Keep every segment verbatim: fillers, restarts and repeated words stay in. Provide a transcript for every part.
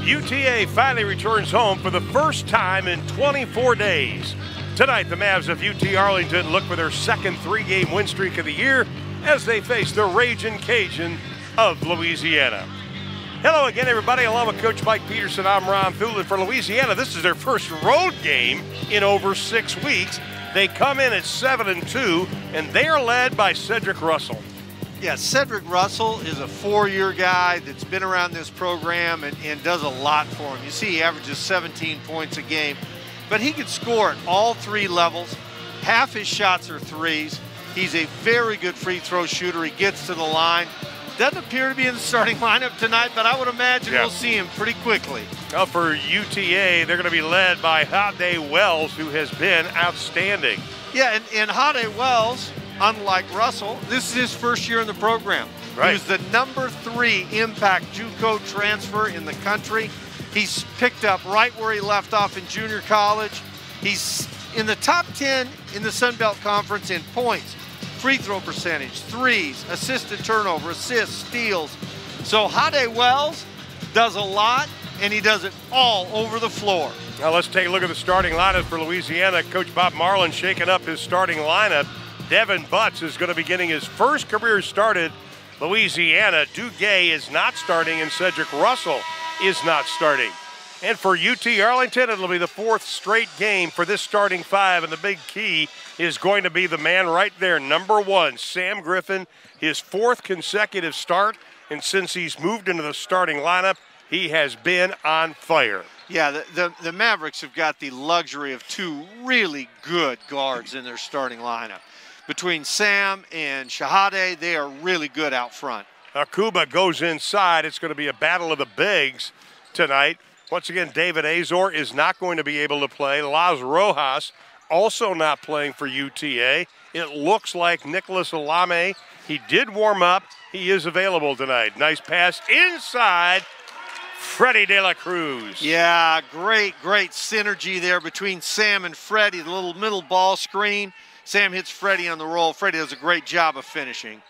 U T A finally returns home for the first time in twenty-four days. Tonight, the Mavs of U T Arlington look for their second three-game win streak of the year as they face the Ragin' Cajun of Louisiana. Hello again, everybody. Along with Coach Mike Peterson, I'm Ron Thulin for Louisiana. This is their first road game in over six weeks. They come in at seven and two, and they are led by Cedric Russell. Yeah, Cedric Russell is a four-year guy that's been around this program and, and does a lot for him. You see he averages seventeen points a game, but he can score at all three levels. Half his shots are threes. He's a very good free throw shooter. He gets to the line. Doesn't appear to be in the starting lineup tonight, but I would imagine yeah. we'll see him pretty quickly. Well, for U T A, they're going to be led by Hade Wells, who has been outstanding. Yeah, and, and Hade Wells, unlike Russell, this is his first year in the program. Right. He was the number three impact JUCO transfer in the country. He's picked up right where he left off in junior college. He's in the top ten in the Sun Belt Conference in points, free throw percentage, threes, assisted turnover, assists, steals. So Hade Wells does a lot, and he does it all over the floor. Now let's take a look at the starting lineup for Louisiana. Coach Bob Marlin shaking up his starting lineup. Devin Butts is going to be getting his first career start at Louisiana. Duguay is not starting, and Cedric Russell is not starting. And for U T Arlington, it'll be the fourth straight game for this starting five, and the big key is going to be the man right there, number one, Sam Griffin, his fourth consecutive start, and since he's moved into the starting lineup, he has been on fire. Yeah, the, the, the Mavericks have got the luxury of two really good guards in their starting lineup. Between Sam and Shahade, they are really good out front. Akuba goes inside. It's going to be a battle of the bigs tonight. Once again, David Azor is not going to be able to play. Laz Rojas also not playing for U T A. It looks like Nicholas Alame, he did warm up. He is available tonight. Nice pass inside. Freddie De La Cruz. Yeah, great, great synergy there between Sam and Freddie. The little middle ball screen. Sam hits Freddie on the roll. Freddie does a great job of finishing.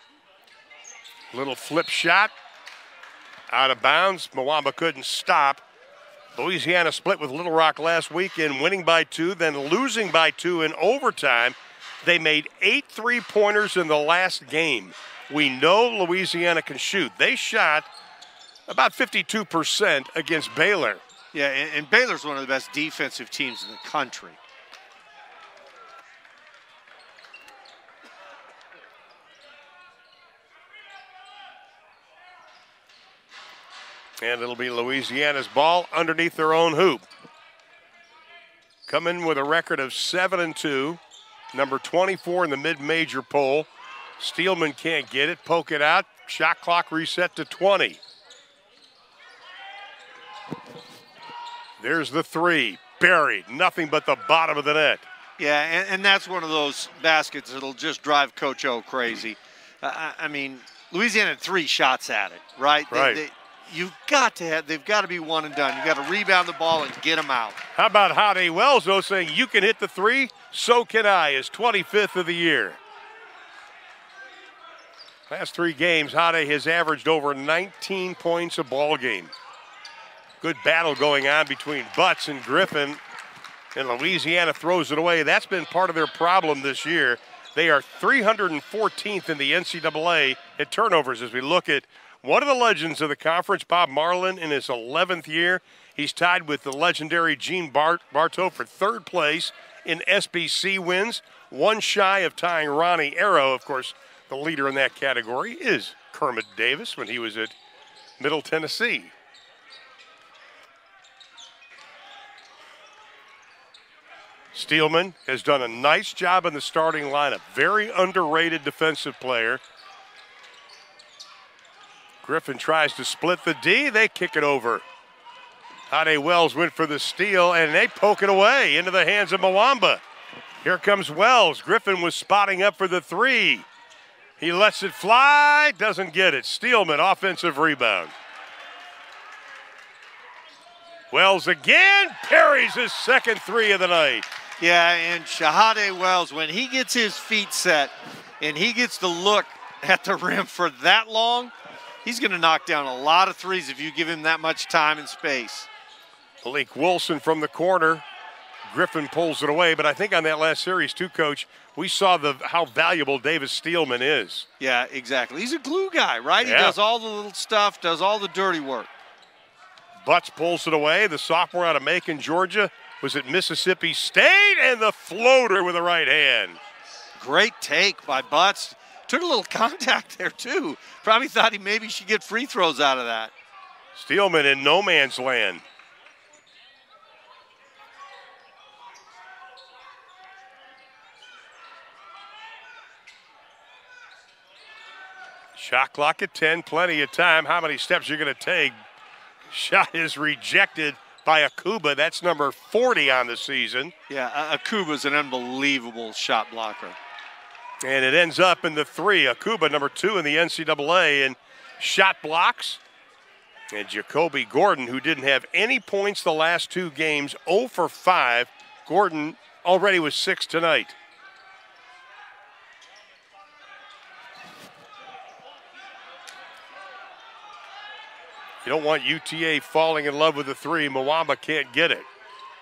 Little flip shot. Out of bounds. Mwamba couldn't stop. Louisiana split with Little Rock last weekend, winning by two, then losing by two in overtime. They made eight three-pointers in the last game. We know Louisiana can shoot. They shot about fifty-two percent against Baylor. Yeah, and, and Baylor's one of the best defensive teams in the country. And it'll be Louisiana's ball underneath their own hoop. Coming with a record of seven and two, number twenty-four in the mid-major poll. Steelman can't get it, poke it out. Shot clock reset to twenty. There's the three, buried, nothing but the bottom of the net. Yeah, and, and that's one of those baskets that'll just drive Coach O crazy. Uh, I, I mean, Louisiana had three shots at it, right? Right. They, they, you've got to have, they've got to be one and done. You've got to rebound the ball and get them out. How about Hade Wells, though, saying you can hit the three, so can I, his twenty-fifth of the year. Last three games, Hade has averaged over nineteen points a ball game. Good battle going on between Butts and Griffin, and Louisiana throws it away. That's been part of their problem this year. They are three hundred fourteenth in the N C double A at turnovers as we look at one of the legends of the conference, Bob Marlin, in his eleventh year. He's tied with the legendary Gene Bart Bartow for third place in S B C wins, one shy of tying Ronnie Arrow. Of course, the leader in that category is Kermit Davis when he was at Middle Tennessee. Steelman has done a nice job in the starting lineup. Very underrated defensive player. Griffin tries to split the D. They kick it over. Hade Wells went for the steal, and they poke it away into the hands of Mwamba. Here comes Wells. Griffin was spotting up for the three. He lets it fly, doesn't get it. Steelman, offensive rebound. Wells again, parries his second three of the night. Yeah, and Shahade Wells, when he gets his feet set and he gets to look at the rim for that long, He's going to knock down a lot of threes if you give him that much time and space. Malik Wilson from the corner. Griffin pulls it away, but I think on that last series too, Coach, we saw the how valuable Davis Steelman is. Yeah, exactly. He's a glue guy, right? Yeah. He does all the little stuff, does all the dirty work. Butts pulls it away. The sophomore out of Macon, Georgia, was at Mississippi State, and the floater with the right hand. Great take by Butts. Took a little contact there, too. Probably thought he maybe should get free throws out of that. Steelman in no man's land. Shot clock at ten, plenty of time. How many steps you're going to take? Shot is rejected by Akuba. That's number forty on the season. Yeah, Akuba's an unbelievable shot blocker. And it ends up in the three. Akuba, number two in the N C double A in shot blocks. And Jacoby Gordon, who didn't have any points the last two games, zero for five. Gordon already was six tonight. You don't want U T A falling in love with the three. Mwamba can't get it.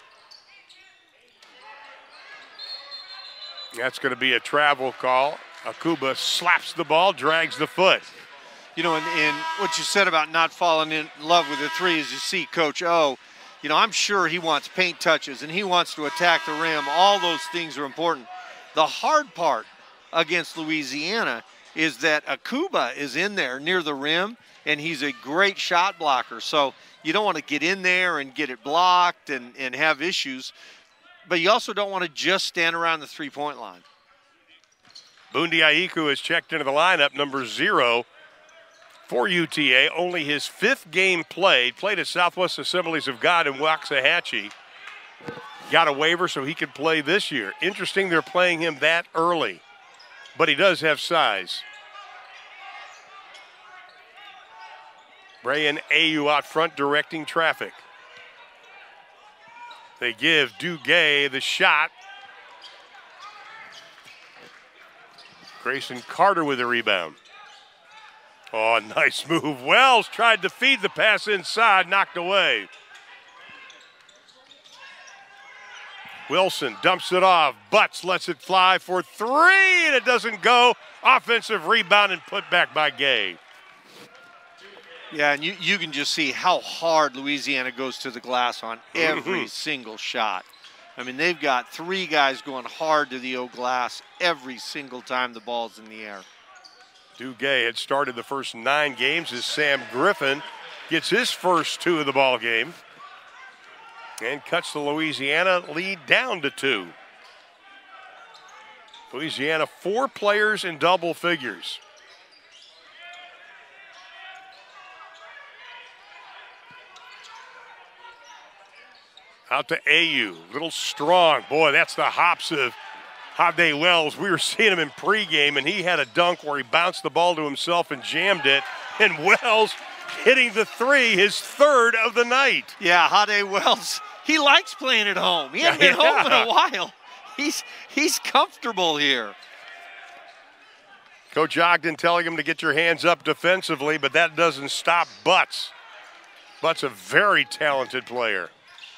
That's going to be a travel call. Akuba slaps the ball, drags the foot. You know, and, and what you said about not falling in love with the three is you see Coach O, you know, I'm sure he wants paint touches and he wants to attack the rim. All those things are important. The hard part against Louisiana is that Akuba is in there near the rim, and he's a great shot blocker. So you don't want to get in there and get it blocked and, and have issues, but you also don't want to just stand around the three-point line. Bundi Aiku has checked into the lineup, number zero for U T A. Only his fifth game played. Played at Southwest Assemblies of God in Waxahachie. Got a waiver so he could play this year. Interesting they're playing him that early, but he does have size. Brian Ayu out front directing traffic. They give Duguay the shot. Grayson Carter with the rebound. Oh, nice move. Wells tried to feed the pass inside, knocked away. Wilson dumps it off. Butts lets it fly for three, and it doesn't go. Offensive rebound and put back by Gay. Yeah, and you, you can just see how hard Louisiana goes to the glass on every Mm-hmm. single shot. I mean, they've got three guys going hard to the O glass every single time the ball's in the air. Duguay had started the first nine games as Sam Griffin gets his first two of the ball game and cuts the Louisiana lead down to two. Louisiana, four players in double figures. Out to A U, little strong. Boy, that's the hops of Hade Wells. We were seeing him in pregame, and he had a dunk where he bounced the ball to himself and jammed it. And Wells hitting the three, his third of the night. Yeah, Hade Wells, he likes playing at home. He hasn't Yeah, been home in yeah. a while. He's, he's comfortable here. Coach Ogden telling him to get your hands up defensively, but that doesn't stop Butts. Butts a very talented player.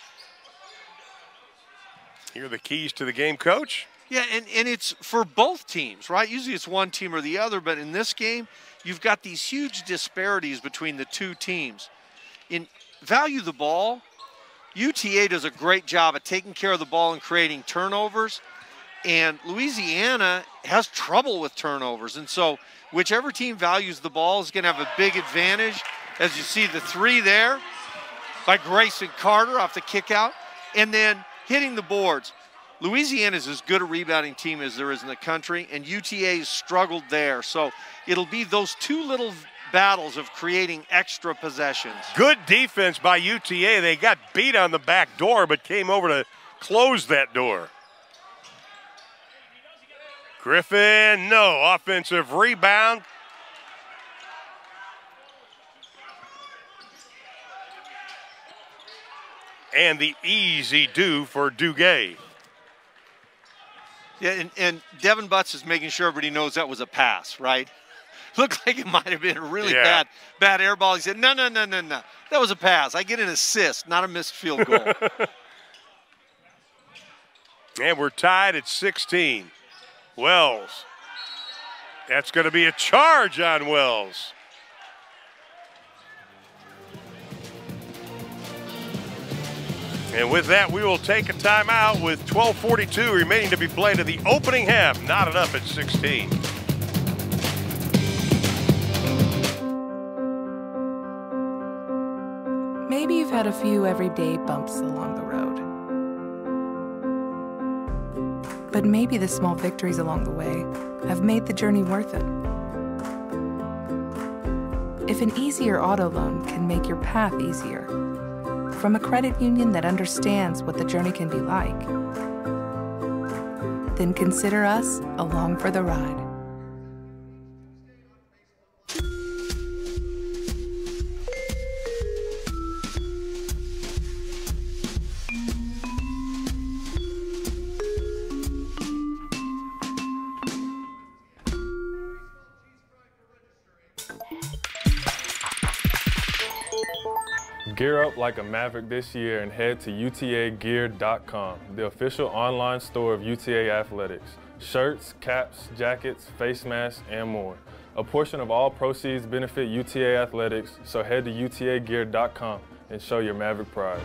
Here are the keys to the game, Coach. Yeah, and, and it's for both teams, right? Usually it's one team or the other, but in this game, you've got these huge disparities between the two teams. In value the ball, U T A does a great job at taking care of the ball and creating turnovers, and Louisiana has trouble with turnovers. And so whichever team values the ball is going to have a big advantage. As you see the three there by Grayson Carter off the kick out, and then hitting the boards. Louisiana is as good a rebounding team as there is in the country, and U T A struggled there. So it'll be those two little battles of creating extra possessions. Good defense by U T A. They got beat on the back door, but came over to close that door. Griffin, no. Offensive rebound. And the easy do for Duguay. Yeah, and, and Devin Butts is making sure everybody knows that was a pass, right? looked like it might have been a really yeah. bad, bad air ball. He said, no, no, no, no, no. That was a pass. I get an assist, not a missed field goal. And we're tied at sixteen. Wells. That's going to be a charge on Wells. And with that, we will take a timeout with twelve forty-two remaining to be played in the opening half. Knotted up at sixteen. Maybe you've had a few everyday bumps along the road. But maybe the small victories along the way have made the journey worth it. If an easier auto loan can make your path easier, from a credit union that understands what the journey can be like, then consider us along for the ride. Gear up like a Maverick this year and head to U T A gear dot com, the official online store of U T A Athletics. Shirts, caps, jackets, face masks, and more. A portion of all proceeds benefit U T A Athletics, so head to U T A gear dot com and show your Maverick pride.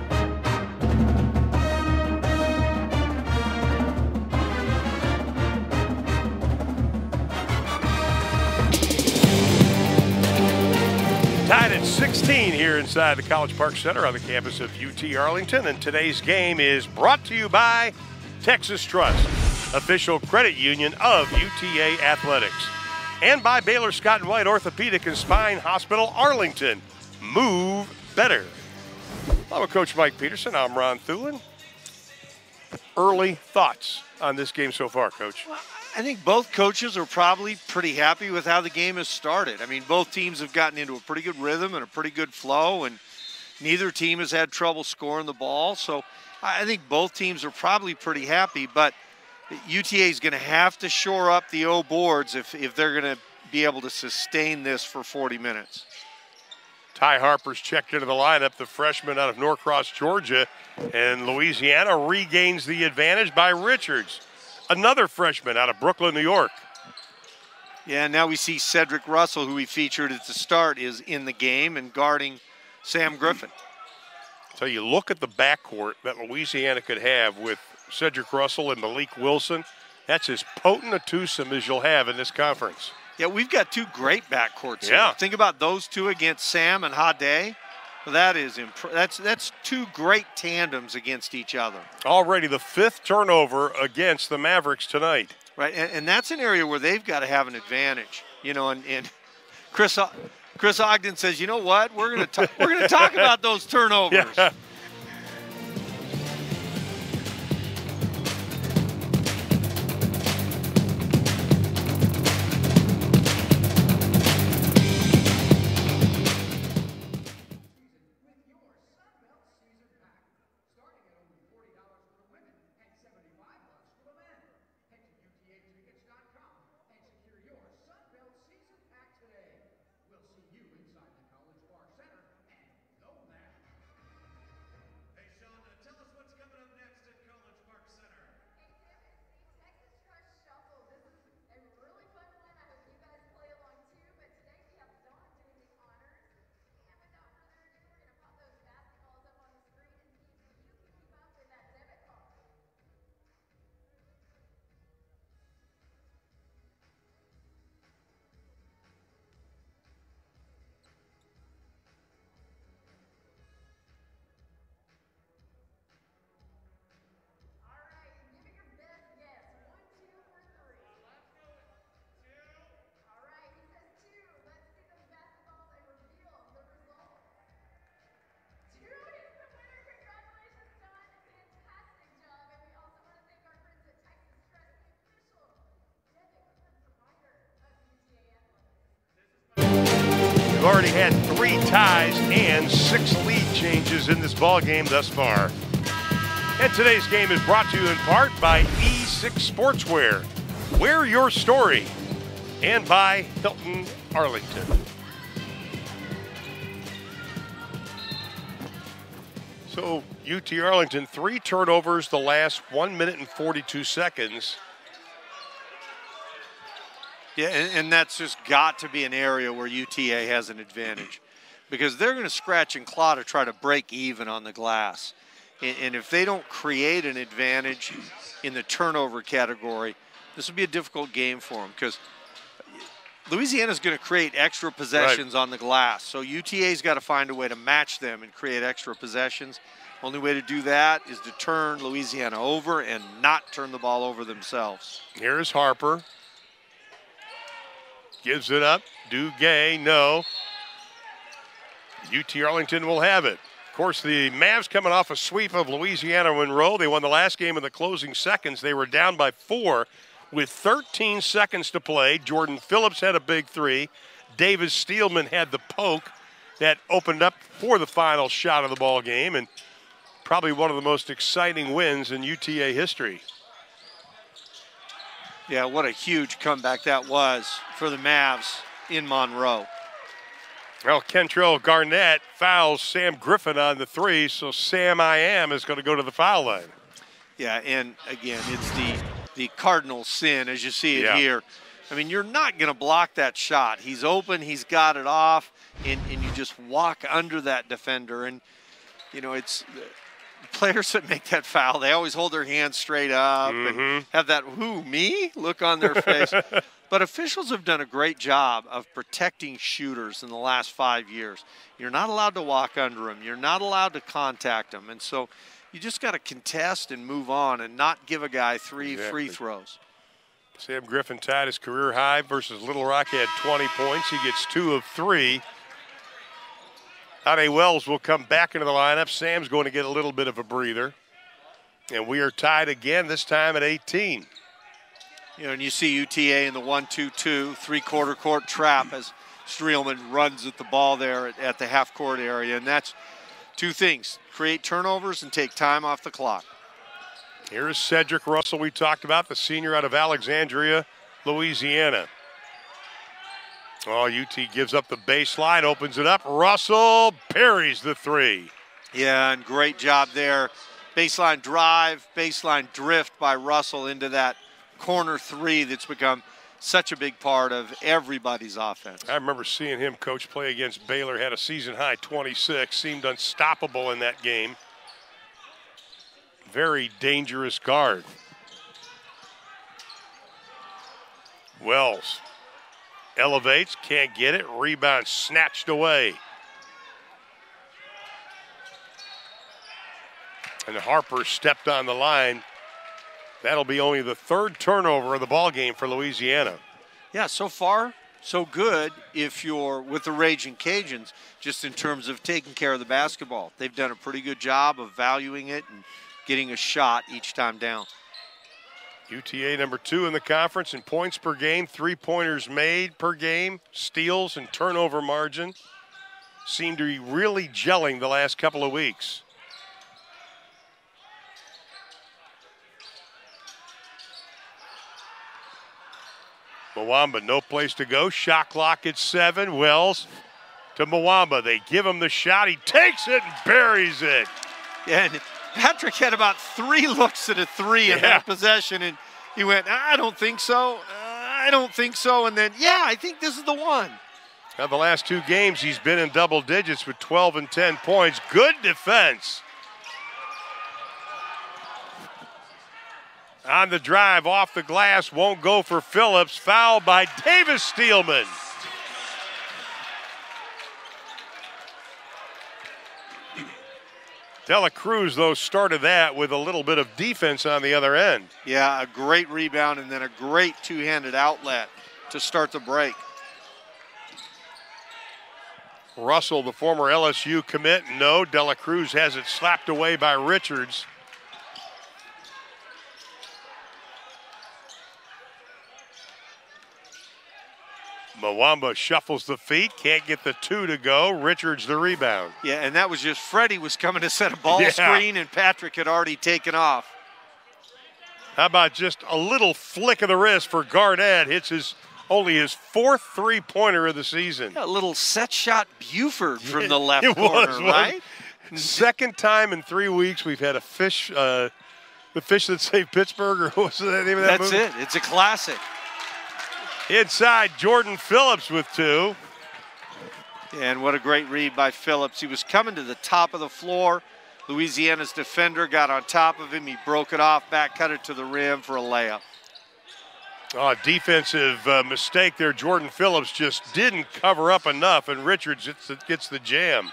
Tied at sixteen here inside the College Park Center on the campus of U T Arlington. And today's game is brought to you by Texas Trust, official credit union of U T A Athletics. And by Baylor Scott and White Orthopedic and Spine Hospital, Arlington. Move better. I'm with Coach Mike Peterson. I'm Ron Thulin. Early thoughts on this game so far, Coach? Well, I think both coaches are probably pretty happy with how the game has started. I mean, both teams have gotten into a pretty good rhythm and a pretty good flow, and neither team has had trouble scoring the ball. So I think both teams are probably pretty happy, but U T A is going to have to shore up the O boards if, if they're going to be able to sustain this for forty minutes. Ty Harper's checked into the lineup, the freshman out of Norcross, Georgia, and Louisiana regains the advantage by Richards, another freshman out of Brooklyn, New York. Yeah, now we see Cedric Russell, who we featured at the start, is in the game and guarding Sam Griffin. So you look at the backcourt that Louisiana could have with Cedric Russell and Malik Wilson. That's as potent a twosome as you'll have in this conference. Yeah, we've got two great backcourts yeah. here. Think about those two against Sam and Hade. Well, that is imp- that's that's two great tandems against each other. Already the fifth turnover against the Mavericks tonight. Right, and, and that's an area where they've got to have an advantage. You know, and, and Chris Chris Ogden says, you know what, we're gonna talk, we're gonna talk about those turnovers. Yeah. Already had three ties and six lead changes in this ball game thus far. And today's game is brought to you in part by E six Sportswear. Wear your story. and by Hilton Arlington. So U T Arlington, three turnovers the last one minute and forty-two seconds. Yeah, and, and that's just got to be an area where U T A has an advantage because they're going to scratch and claw to try to break even on the glass. And, and if they don't create an advantage in the turnover category, this will be a difficult game for them because Louisiana's going to create extra possessions right on the glass. So U T A's got to find a way to match them and create extra possessions. Only way to do that is to turn Louisiana over and not turn the ball over themselves. Here's Harper. Gives it up. Duguay, no. U T Arlington will have it. Of course, the Mavs coming off a sweep of Louisiana Monroe. They won the last game in the closing seconds. They were down by four with thirteen seconds to play. Jordan Phillips had a big three. Davis Steelman had the poke that opened up for the final shot of the ball game, and probably one of the most exciting wins in U T A history. Yeah, what a huge comeback that was for the Mavs in Monroe. Well, Kentrell Garnett fouls Sam Griffin on the three, so Sam I Am is going to go to the foul line. Yeah, and again, it's the, the cardinal sin as you see it yeah. here. I mean, you're not going to block that shot. He's open, he's got it off, and, and you just walk under that defender. And, you know, it's players that make that foul, they always hold their hands straight up mm-hmm. and have that, who, me, look on their face. But officials have done a great job of protecting shooters in the last five years. You're not allowed to walk under them. You're not allowed to contact them. And so you just got to contest and move on and not give a guy three exactly. free throws. Sam Griffin tied his career high versus Little Rock. He had twenty points. He gets two of three. Ade Wells will come back into the lineup. Sam's going to get a little bit of a breather. And we are tied again, this time at eighteen. You know, and you see U T A in the one two two, three-quarter court trap as Streelman runs at the ball there at, at the half-court area. And that's two things, create turnovers and take time off the clock. Here's Cedric Russell we talked about, the senior out of Alexandria, Louisiana. Oh, U T gives up the baseline, opens it up. Russell parries the three. Yeah, and great job there. Baseline drive, baseline drift by Russell into that corner three that's become such a big part of everybody's offense. I remember seeing him, coach, play against Baylor, had a season-high twenty-six, seemed unstoppable in that game. Very dangerous guard. Wells elevates, can't get it, rebound snatched away. And Harper stepped on the line. That'll be only the third turnover of the ball game for Louisiana. Yeah, so far, so good if you're with the Raging Cajuns, just in terms of taking care of the basketball. They've done a pretty good job of valuing it and getting a shot each time down. U T A number two in the conference in points per game, three-pointers made per game, steals and turnover margin. Seem to be really gelling the last couple of weeks. Mwamba, no place to go. Shot clock at seven. Wells to Mwamba. They give him the shot. He takes it and buries it. Yeah, and Patrick had about three looks at a three in yeah. that possession, and he went, I don't think so. Uh, I don't think so. And then, yeah, I think this is the one. Now, the last two games, he's been in double digits with twelve and ten points. Good defense. On the drive, off the glass, won't go for Phillips. Foul by Davis Steelman. Dela Cruz, though, started that with a little bit of defense on the other end. Yeah, a great rebound and then a great two-handed outlet to start the break. Russell, the former L S U commit, no. Dela Cruz has it slapped away by Richards. Mwamba shuffles the feet, can't get the two to go. Richards the rebound. Yeah, and that was just Freddie was coming to set a ball yeah. screen, and Patrick had already taken off. How about just a little flick of the wrist for Garnett? Hits his Only his fourth three-pointer of the season. A little set shot Buford from the left it corner, was, right? Second time in three weeks we've had a fish, uh, the fish that saved Pittsburgh, or what was the name of that That's movie? it. It's a classic. Inside, Jordan Phillips with two. And what a great read by Phillips. He was coming to the top of the floor. Louisiana's defender got on top of him. He broke it off, back cut it to the rim for a layup. Oh, defensive uh, mistake there. Jordan Phillips just didn't cover up enough, and Richards gets the, gets the jam.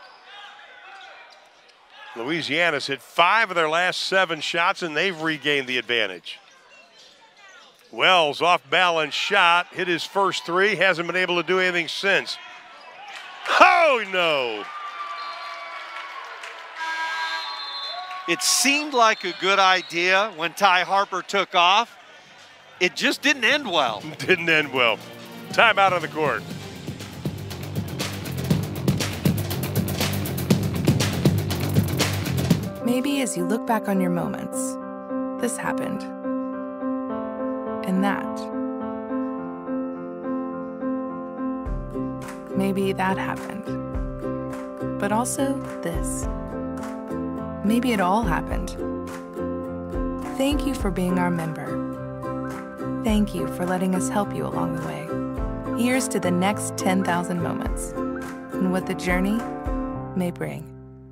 Louisiana's hit five of their last seven shots, and they've regained the advantage. Wells off balance shot, hit his first three, hasn't been able to do anything since. Oh, no. It seemed like a good idea when Ty Harper took off. It just didn't end well. Didn't end well. Timeout on the court. Maybe as you look back on your moments, this happened. And that. Maybe that happened. But also this. Maybe it all happened. Thank you for being our member. Thank you for letting us help you along the way. Here's to the next ten thousand moments and what the journey may bring.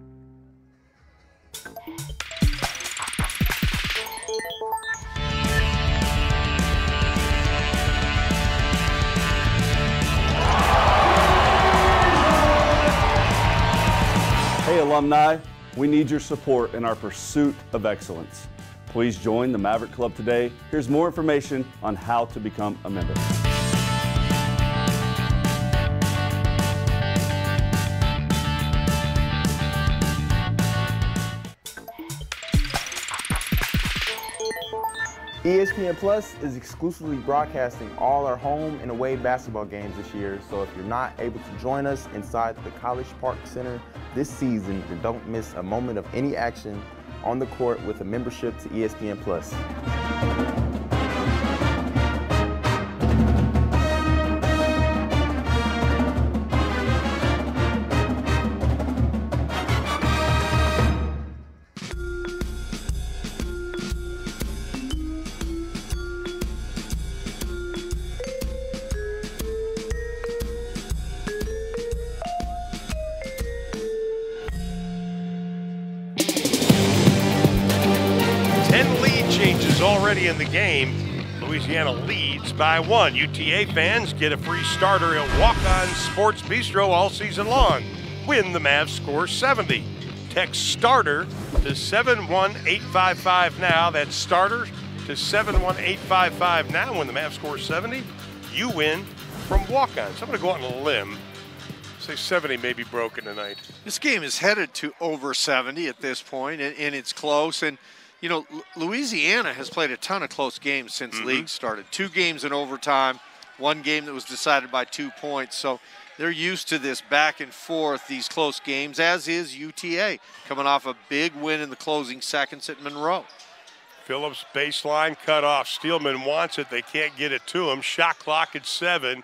Hey alumni, we need your support in our pursuit of excellence. Please join the Maverick Club today. Here's more information on how to become a member. E S P N Plus is exclusively broadcasting all our home and away basketball games this year, so if you're not able to join us inside the College Park Center this season, then don't miss a moment of any action on the court with a membership to E S P N Plus. Already in the game, Louisiana leads by one. U T A fans get a free starter at Walk-On Sports Bistro all season long. Win the Mavs score seventy. Text STARTER to seven one eight five five now. That's STARTER to seven one eight five five now. When the Mavs score seventy, you win from Walk-On. So I'm going to go out on a limb. Say seventy may be broken tonight. This game is headed to over seventy at this point, and, and it's close. And you know, Louisiana has played a ton of close games since mm-hmm. league started. Two games in overtime, one game that was decided by two points. So they're used to this back and forth, these close games, as is U T A, coming off a big win in the closing seconds at Monroe. Phillips baseline cut off. Steelman wants it. They can't get it to him. Shot clock at seven.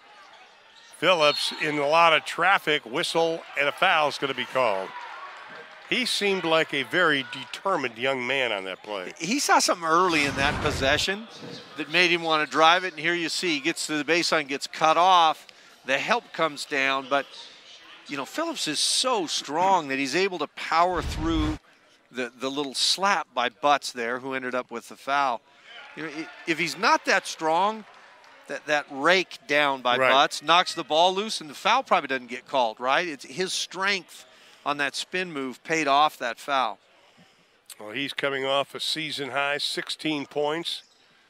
Phillips in a lot of traffic. Whistle and a foul is going to be called. He seemed like a very determined young man on that play. He saw something early in that possession that made him want to drive it, and here you see he gets to the baseline, gets cut off. The help comes down, but, you know, Phillips is so strong that he's able to power through the, the little slap by Butts there, who ended up with the foul. You know, if he's not that strong, that, that rake down by right. Butts knocks the ball loose, and the foul probably doesn't get called, right? It's his strength on that spin move paid off that foul. Well, he's coming off a season high, sixteen points.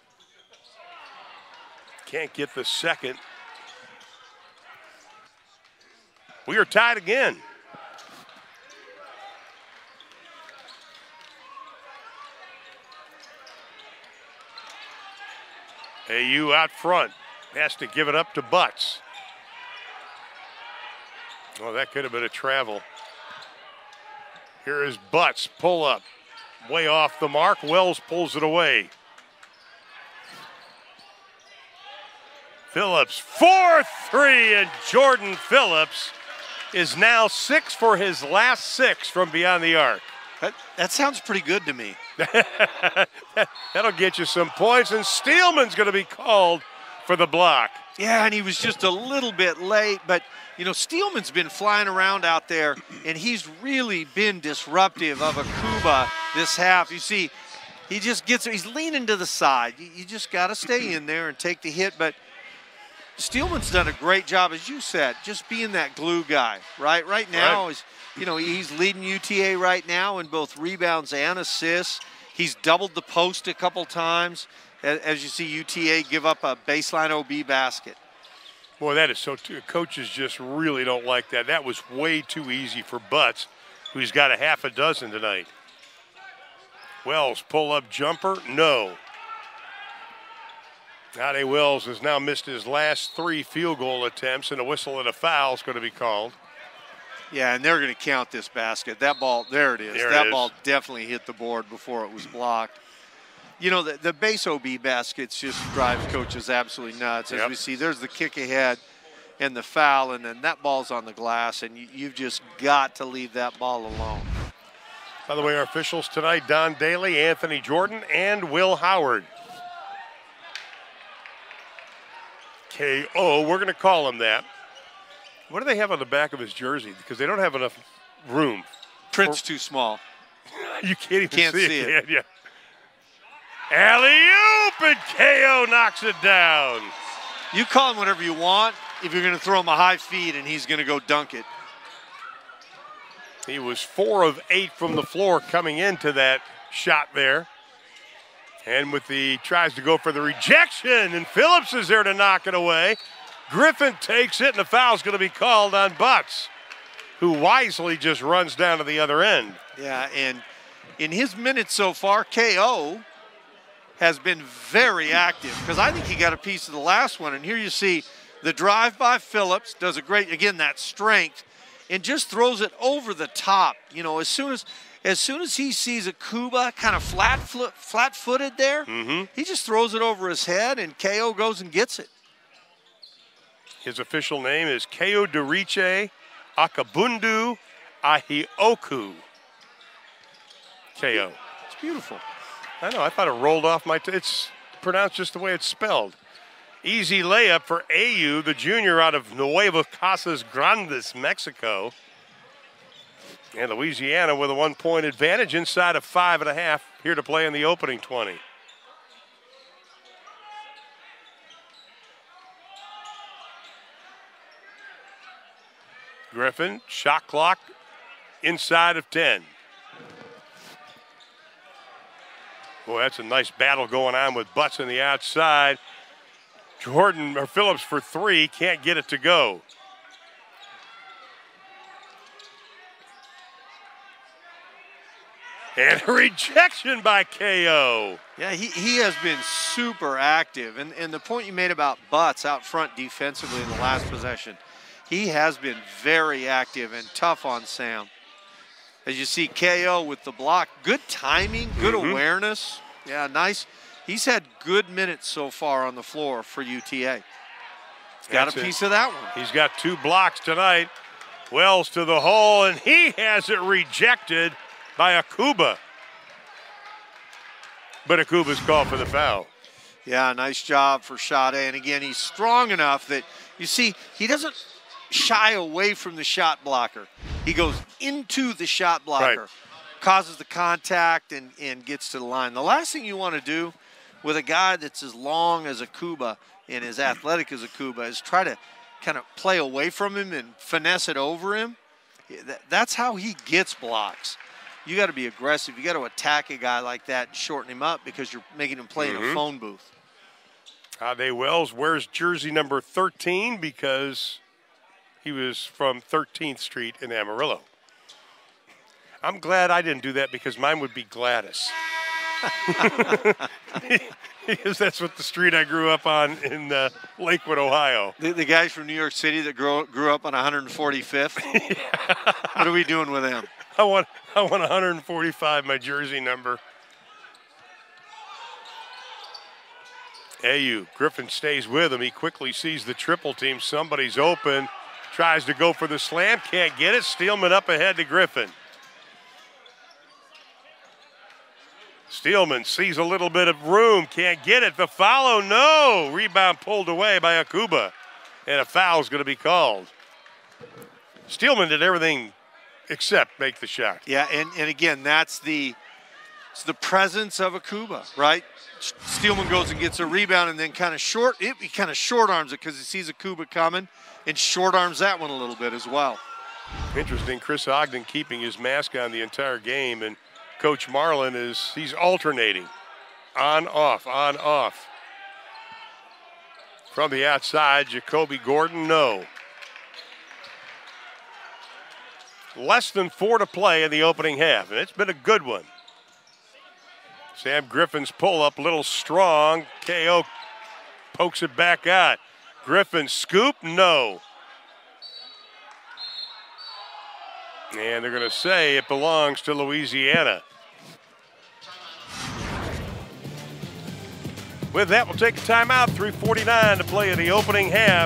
Can't get the second. We are tied again. A U out front has to give it up to Butts. Oh, that could have been a travel. Here is Butts, pull up, way off the mark. Wells pulls it away. Phillips, four three, and Jordan Phillips is now six for his last six from beyond the arc. That, that sounds pretty good to me. That'll get you some points, and Steelman's going to be called for the block. Yeah, and he was just a little bit late, but, you know, Steelman's been flying around out there, and he's really been disruptive of Akuba this half. You see, he just gets, he's leaning to the side. You, you just got to stay in there and take the hit, but Steelman's done a great job, as you said, just being that glue guy, right? Right now, Right. He's, you know, he's leading U T A right now in both rebounds and assists. He's doubled the post a couple times. As you see U T A give up a baseline O B basket. Boy, that is so too. Coaches just really don't like that. That was way too easy for Butts, who's got a half a dozen tonight. Wells, pull-up jumper, no. Ade Wells has now missed his last three field goal attempts, and a whistle and a foul is going to be called. Yeah, and they're going to count this basket. That ball, there it is. There it that is. ball definitely hit the board before it was blocked. You know, the, the base O B baskets just drive coaches absolutely nuts. As Yep. we see, there's the kick ahead and the foul, and then that ball's on the glass, and you, you've just got to leave that ball alone. By the way, our officials tonight, Don Daly, Anthony Jordan, and Will Howard. K O, we're going to call him that. What do they have on the back of his jersey? Because they don't have enough room. Print's too small. You can't even Can't see, see it. it. can you? Alley-oop, and K O knocks it down. You call him whatever you want if you're going to throw him a high feed, and he's going to go dunk it. He was four of eight from the floor coming into that shot there. And with the, tries to go for the rejection, and Phillips is there to knock it away. Griffin takes it, and the foul's going to be called on Butts, who wisely just runs down to the other end. Yeah, and in his minutes so far, K O has been very active, because I think he got a piece of the last one. And here you see the drive by Phillips, does a great, again, that strength, and just throws it over the top. You know, as soon as as soon as he sees Akuba kind of flat flat footed there, Mm-hmm. he just throws it over his head, and K O goes and gets it. His official name is Keo Duriche Akabundu Ahioku. K O. It's beautiful. I know, I thought it rolled off my, t it's pronounced just the way it's spelled. Easy layup for A U, the junior out of Nuevo Casas Grandes, Mexico. And Louisiana with a one-point advantage inside of five and a half here to play in the opening twenty. Griffin, shot clock inside of ten. Boy, that's a nice battle going on with Butts on the outside. Jordan, or Phillips for three, can't get it to go. And a rejection by K O. Yeah, he, he has been super active. And, and the point you made about Butts out front defensively in the last possession, he has been very active and tough on Sam. As you see, K O with the block, good timing, good Mhm. awareness. Yeah, nice. He's had good minutes so far on the floor for U T A. He's got That's a it. piece of that one. He's got two blocks tonight. Wells to the hole, and he has it rejected by Akuba. But Akuba's called for the foul. Yeah, nice job for Sade. And again, he's strong enough that, you see, he doesn't shy away from the shot blocker. He goes into the shot blocker, Right. causes the contact, and, and gets to the line. The last thing you want to do with a guy that's as long as Akuba and as athletic as Akuba is try to kind of play away from him and finesse it over him. That- That's how he gets blocks. You got to be aggressive. You got to attack a guy like that and shorten him up because you're making him play in a Mhm. phone booth. Ade Wells wears jersey number thirteen because he was from thirteenth Street in Amarillo. I'm glad I didn't do that because mine would be Gladys. Because that's what the street I grew up on in uh, Lakewood, Ohio. The, the guys from New York City that grew, grew up on one hundred forty-fifth, what are we doing with them? I want, I want one hundred forty-five, my jersey number. A U, Griffin stays with him. He quickly sees the triple team. Somebody's open. Tries to go for the slam. Can't get it. Steelman up ahead to Griffin. Steelman sees a little bit of room. Can't get it. The follow, no. Rebound pulled away by Akuba. And a foul's going to be called. Steelman did everything except make the shot. Yeah, and, and again, that's the, it's the presence of Akuba, right? Steelman goes and gets a rebound and then kind of short, it, he kind of short arms it because he sees Akuba coming and short arms that one a little bit as well. Interesting, Chris Ogden keeping his mask on the entire game, and Coach Marlin is, he's alternating. On, off, on, off. From the outside, Jacoby Gordon, no. Less than four to play in the opening half, and it's been a good one. Sam Griffin's pull-up, a little strong. K O pokes it back out. Griffin scoop, no. And they're going to say it belongs to Louisiana. With that, we'll take a timeout. three forty-nine to play in the opening half.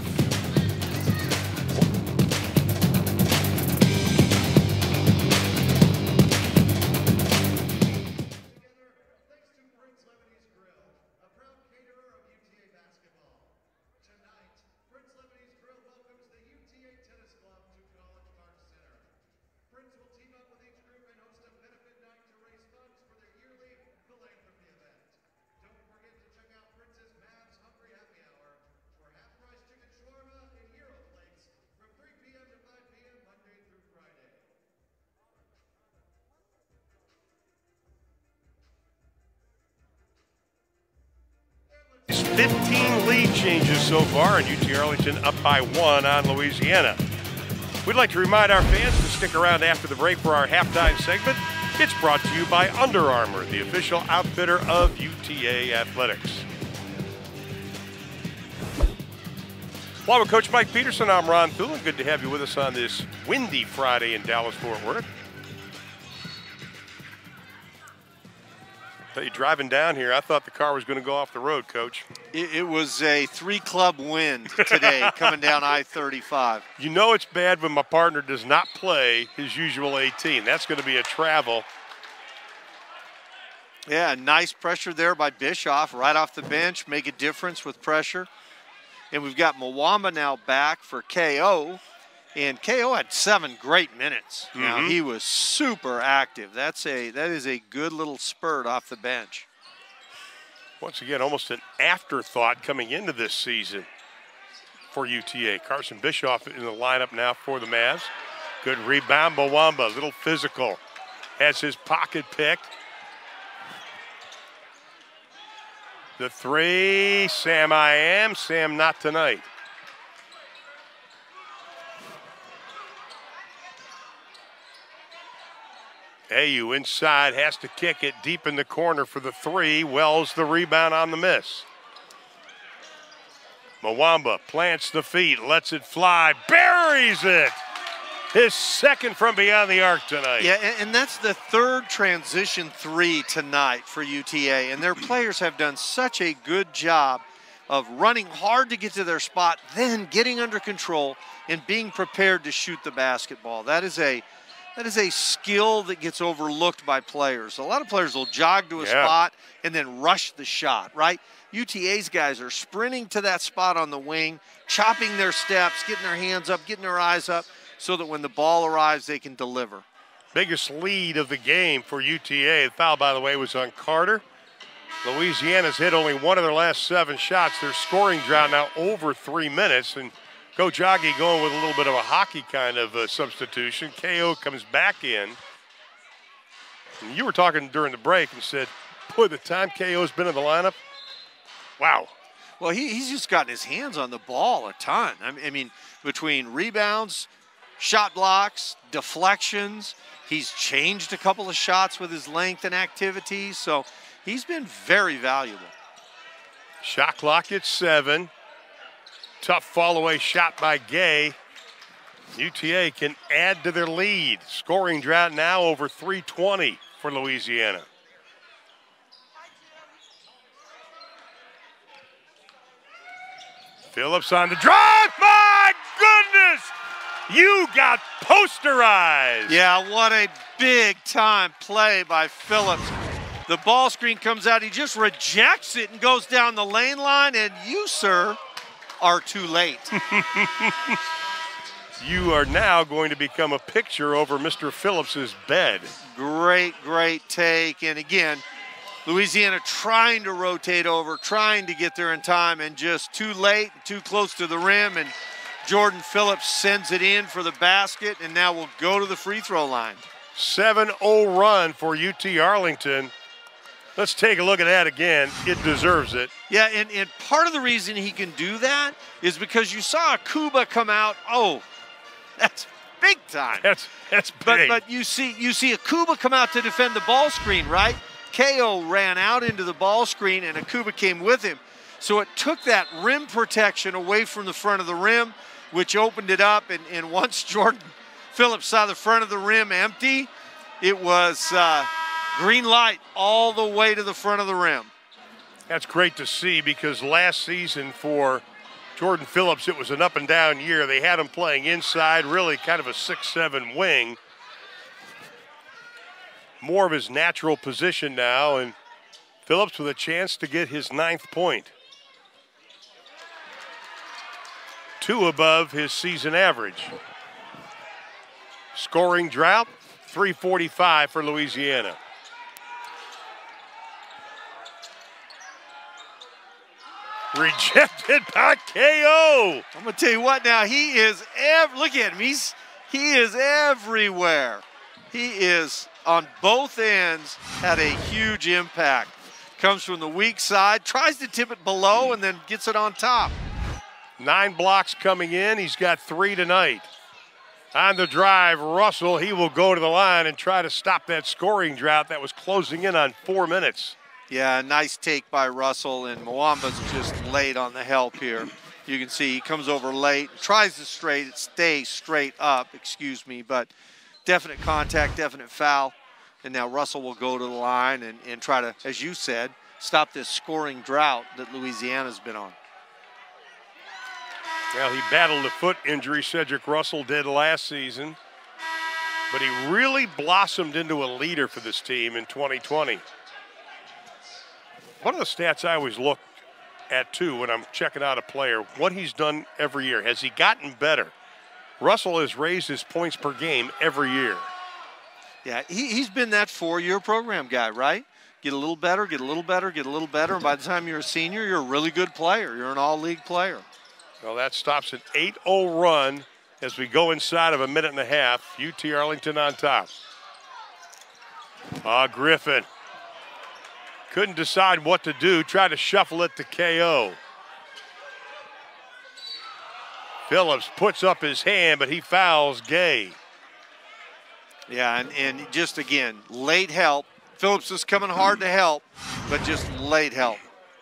fifteen lead changes so far, and U T Arlington up by one on Louisiana. We'd like to remind our fans to stick around after the break for our halftime segment. It's brought to you by Under Armour, the official outfitter of U T A Athletics. Well, with Coach Mike Peterson, I'm Ron Thulin. Good to have you with us on this windy Friday in Dallas-Fort Worth. You driving down here, I thought the car was going to go off the road, Coach. It, it was a three-club wind today coming down I thirty-five. You know it's bad when my partner does not play his usual eighteen. That's going to be a travel. Yeah, nice pressure there by Bischoff right off the bench. Make a difference with pressure. And we've got Mwamba now back for K O. And K O had seven great minutes. Mm-hmm. Now, he was super active. That's a, that is a good little spurt off the bench. Once again, almost an afterthought coming into this season for U T A. Carson Bischoff in the lineup now for the Mavs. Good rebound, Mwamba, a little physical. Has his pocket picked. The three, Sam I am, Sam not tonight. A U inside, has to kick it deep in the corner for the three. Wells the rebound on the miss. Mwamba plants the feet, lets it fly, buries it. His second from beyond the arc tonight. Yeah, and, and that's the third transition three tonight for U T A. And their players have done such a good job of running hard to get to their spot, then getting under control and being prepared to shoot the basketball. That is a That is a skill that gets overlooked by players. A lot of players will jog to a yeah. spot and then rush the shot, right? U T A's guys are sprinting to that spot on the wing, chopping their steps, getting their hands up, getting their eyes up, so that when the ball arrives, they can deliver. Biggest lead of the game for U T A. The foul, by the way, was on Carter. Louisiana's hit only one of their last seven shots. Their scoring drought now over three minutes, and Coach Aggie going with a little bit of a hockey kind of uh, substitution. K O comes back in. And you were talking during the break and said, boy, the time K O's been in the lineup, wow. Well, he, he's just gotten his hands on the ball a ton. I mean, I mean, between rebounds, shot blocks, deflections, he's changed a couple of shots with his length and activity. So he's been very valuable. Shot clock at seven. Tough fall-away shot by Gay. U T A can add to their lead. Scoring drought now over three twenty for Louisiana. Phillips on the drive. My goodness! You got posterized. Yeah, what a big-time play by Phillips. The ball screen comes out. He just rejects it and goes down the lane line, and you, sir, are too late. You are now going to become a picture over Mister Phillips's bed. Great, great take. And again, Louisiana trying to rotate over, trying to get there in time, and just too late, too close to the rim. And Jordan Phillips sends it in for the basket, and now we'll go to the free throw line. seven oh run for U T Arlington. Let's take a look at that again. It deserves it. Yeah, and, and part of the reason he can do that is because you saw Kuba come out. Oh, that's big time. That's that's big. But but you see you see Akuba come out to defend the ball screen, right? K O ran out into the ball screen, and Akuba came with him. So it took that rim protection away from the front of the rim, which opened it up. And, and once Jordan Phillips saw the front of the rim empty, it was uh, green light all the way to the front of the rim. That's great to see, because last season for Jordan Phillips, it was an up and down year. They had him playing inside, really kind of a six seven wing. More of his natural position now, and Phillips with a chance to get his ninth point. Two above his season average. Scoring drought, three forty-five for Louisiana. Rejected by K O. I'm gonna tell you what now, he is, ev look at him, he's, he is everywhere. He is on both ends, had a huge impact. Comes from the weak side, tries to tip it below, and then gets it on top. Nine blocks coming in, he's got three tonight. On the drive, Russell, he will go to the line and try to stop that scoring drought that was closing in on four minutes. Yeah, nice take by Russell, and Mwamba's just late on the help here. You can see he comes over late, tries to straight, stay straight up, excuse me, but definite contact, definite foul. And now Russell will go to the line and, and try to, as you said, stop this scoring drought that Louisiana's been on. Well, he battled a foot injury, Cedric Russell did last season, but he really blossomed into a leader for this team in twenty twenty. One of the stats I always look at, too, when I'm checking out a player, what he's done every year. Has he gotten better? Russell has raised his points per game every year. Yeah, he, he's been that four-year program guy, right? Get a little better, get a little better, get a little better, and by the time you're a senior, you're a really good player. You're an all-league player. Well, that stops an eight oh run as we go inside of a minute and a half. U T Arlington on top. Ah, Griffin. Couldn't decide what to do. Tried to shuffle it to K O. Phillips puts up his hand, but he fouls Gay. Yeah, and, and just, again, late help. Phillips is coming hard to help, but just late help.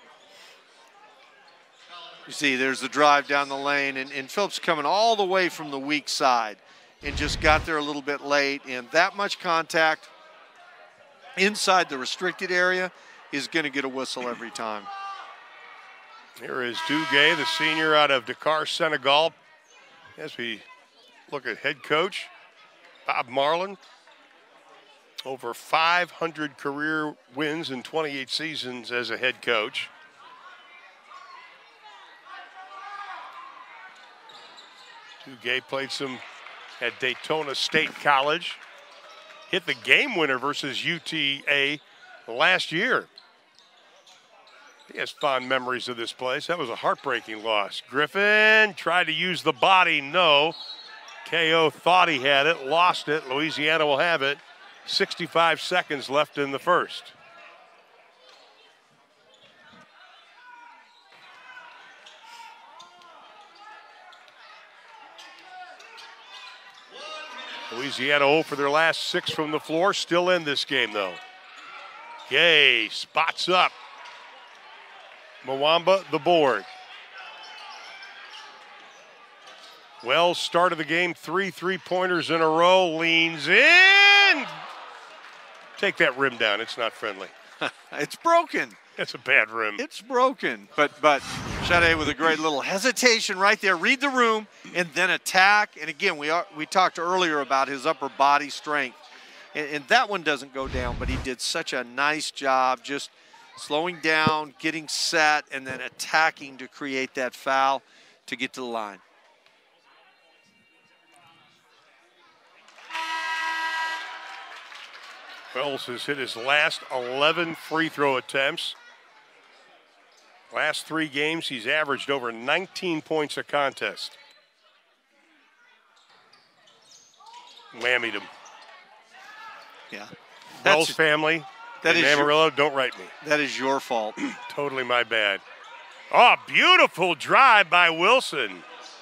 You see, there's the drive down the lane, and, and Phillips coming all the way from the weak side and just got there a little bit late, and that much contact inside the restricted area is going to get a whistle every time. Here is Duguay, the senior out of Dakar, Senegal. As we look at head coach Bob Marlin, over five hundred career wins in twenty-eight seasons as a head coach. Duguay played some at Daytona State College. Hit the game winner versus U T A last year. He has fond memories of this place. That was a heartbreaking loss. Griffin tried to use the body, no. K O thought he had it, lost it. Louisiana will have it. sixty-five seconds left in the first. Louisiana oh for their last six from the floor. Still in this game, though. Gay spots up. Mwamba, the board. Wells started the game, three three-pointers in a row, leans in. Take that rim down, it's not friendly. It's broken. It's a bad rim. It's broken, but but Sade with a great little hesitation right there. Read the room and then attack. And again, we are, we talked earlier about his upper body strength. And, and that one doesn't go down, but he did such a nice job just slowing down, getting set, and then attacking to create that foul to get to the line. Wells has hit his last eleven free throw attempts. Last three games, he's averaged over nineteen points a contest. Whammied him. Yeah. Wells family, that in is Amarillo, don't write me. That is your fault. Totally my bad. Oh, beautiful drive by Wilson.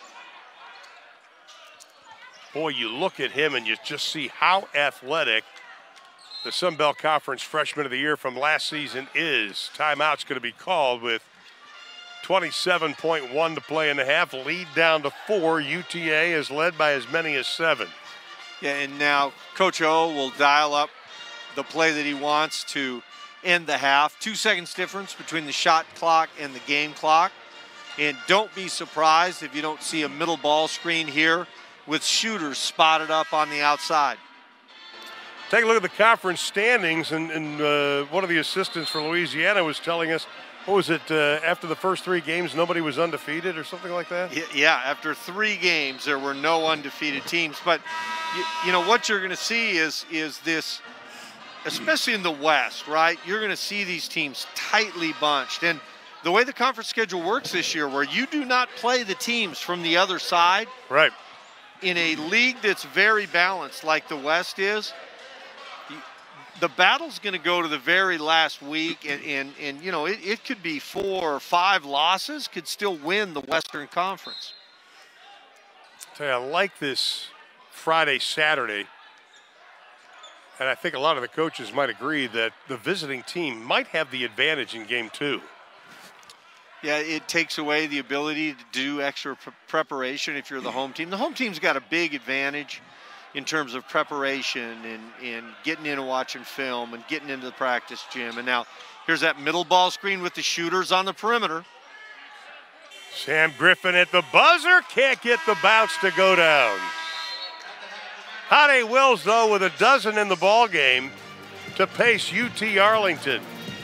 Boy, you look at him and you just see how athletic the Sun Belt Conference Freshman of the Year from last season is. Timeout's going to be called with twenty-seven point one to play in the half. Lead down to four. U T A is led by as many as seven. Yeah, and now Coach O will dial up the play that he wants to end the half. Two seconds difference between the shot clock and the game clock. And don't be surprised if you don't see a middle ball screen here with shooters spotted up on the outside. Take a look at the conference standings, and, and uh, one of the assistants for Louisiana was telling us, what was it, uh, after the first three games, nobody was undefeated or something like that? Yeah, after three games, there were no undefeated teams. But, you, you know, what you're going to see is, is this, especially in the West, right? You're going to see these teams tightly bunched. And the way the conference schedule works this year, where you do not play the teams from the other side. Right. In a league that's very balanced like the West is, the battle's going to go to the very last week, and, and, and you know, it, it could be four or five losses, could still win the Western Conference. I'll tell you, I like this Friday, Saturday, and I think a lot of the coaches might agree that the visiting team might have the advantage in game two. Yeah, it takes away the ability to do extra pre preparation if you're the home team. The home team's got a big advantage in terms of preparation and, and getting in and watching film and getting into the practice gym. And now here's that middle ball screen with the shooters on the perimeter. Sam Griffin at the buzzer, can't get the bounce to go down. Hade Wills, though, with a dozen in the ball game to pace U T Arlington.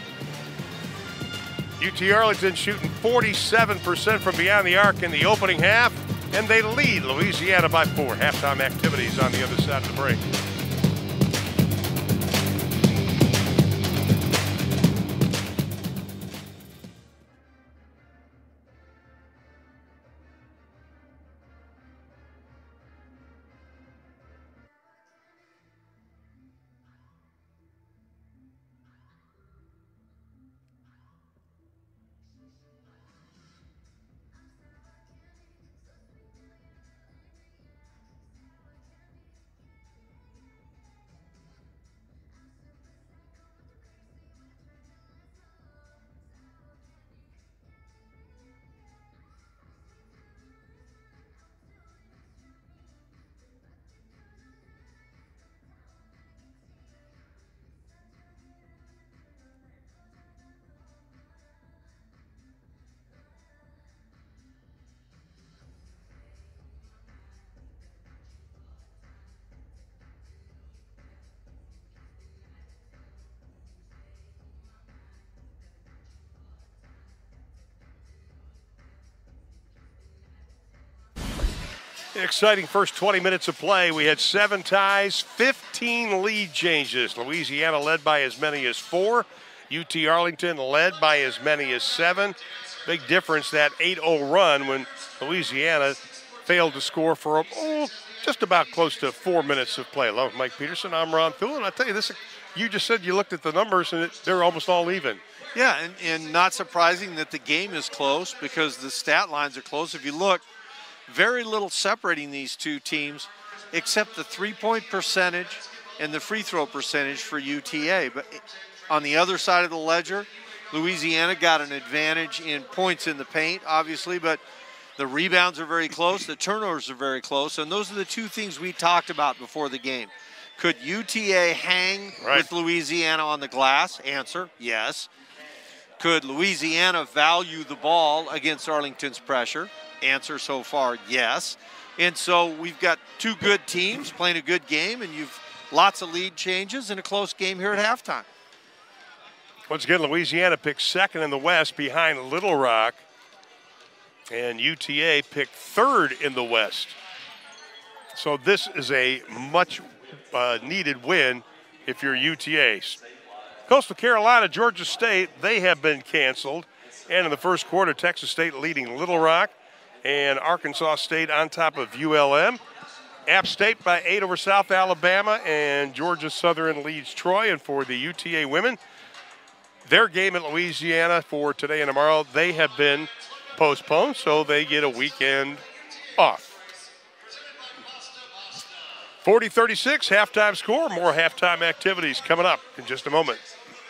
U T Arlington shooting forty-seven percent from beyond the arc in the opening half, and they lead Louisiana by four. Halftime activities on the other side of the break. Exciting first twenty minutes of play. We had seven ties, fifteen lead changes. Louisiana led by as many as four. U T Arlington led by as many as seven. Big difference, that eight oh run when Louisiana failed to score for oh, just about close to four minutes of play. Along with Mike Peterson, I'm Ron Thulin. I tell you, this, you just said you looked at the numbers and it, they're almost all even. Yeah, and, and not surprising that the game is close because the stat lines are close. If you look, very little separating these two teams except the three-point percentage and the free throw percentage for U T A. But on the other side of the ledger, Louisiana got an advantage in points in the paint, obviously, but the rebounds are very close, the turnovers are very close, and those are the two things we talked about before the game. Could U T A hang right. with Louisiana on the glass? Answer, yes. Could Louisiana value the ball against Arlington's pressure? Answer so far, yes. And so we've got two good teams playing a good game, and you've lots of lead changes and a close game here at halftime. Once again, Louisiana picked second in the West behind Little Rock, and U T A picked third in the West. So this is a much uh, needed win if you're U T A. Coastal Carolina, Georgia State, they have been canceled. And in the first quarter, Texas State leading Little Rock, and Arkansas State on top of U L M. App State by eight over South Alabama, and Georgia Southern leads Troy. And for the U T A women, their game in Louisiana for today and tomorrow, they have been postponed, so they get a weekend off. forty thirty-six, halftime score. More halftime activities coming up in just a moment.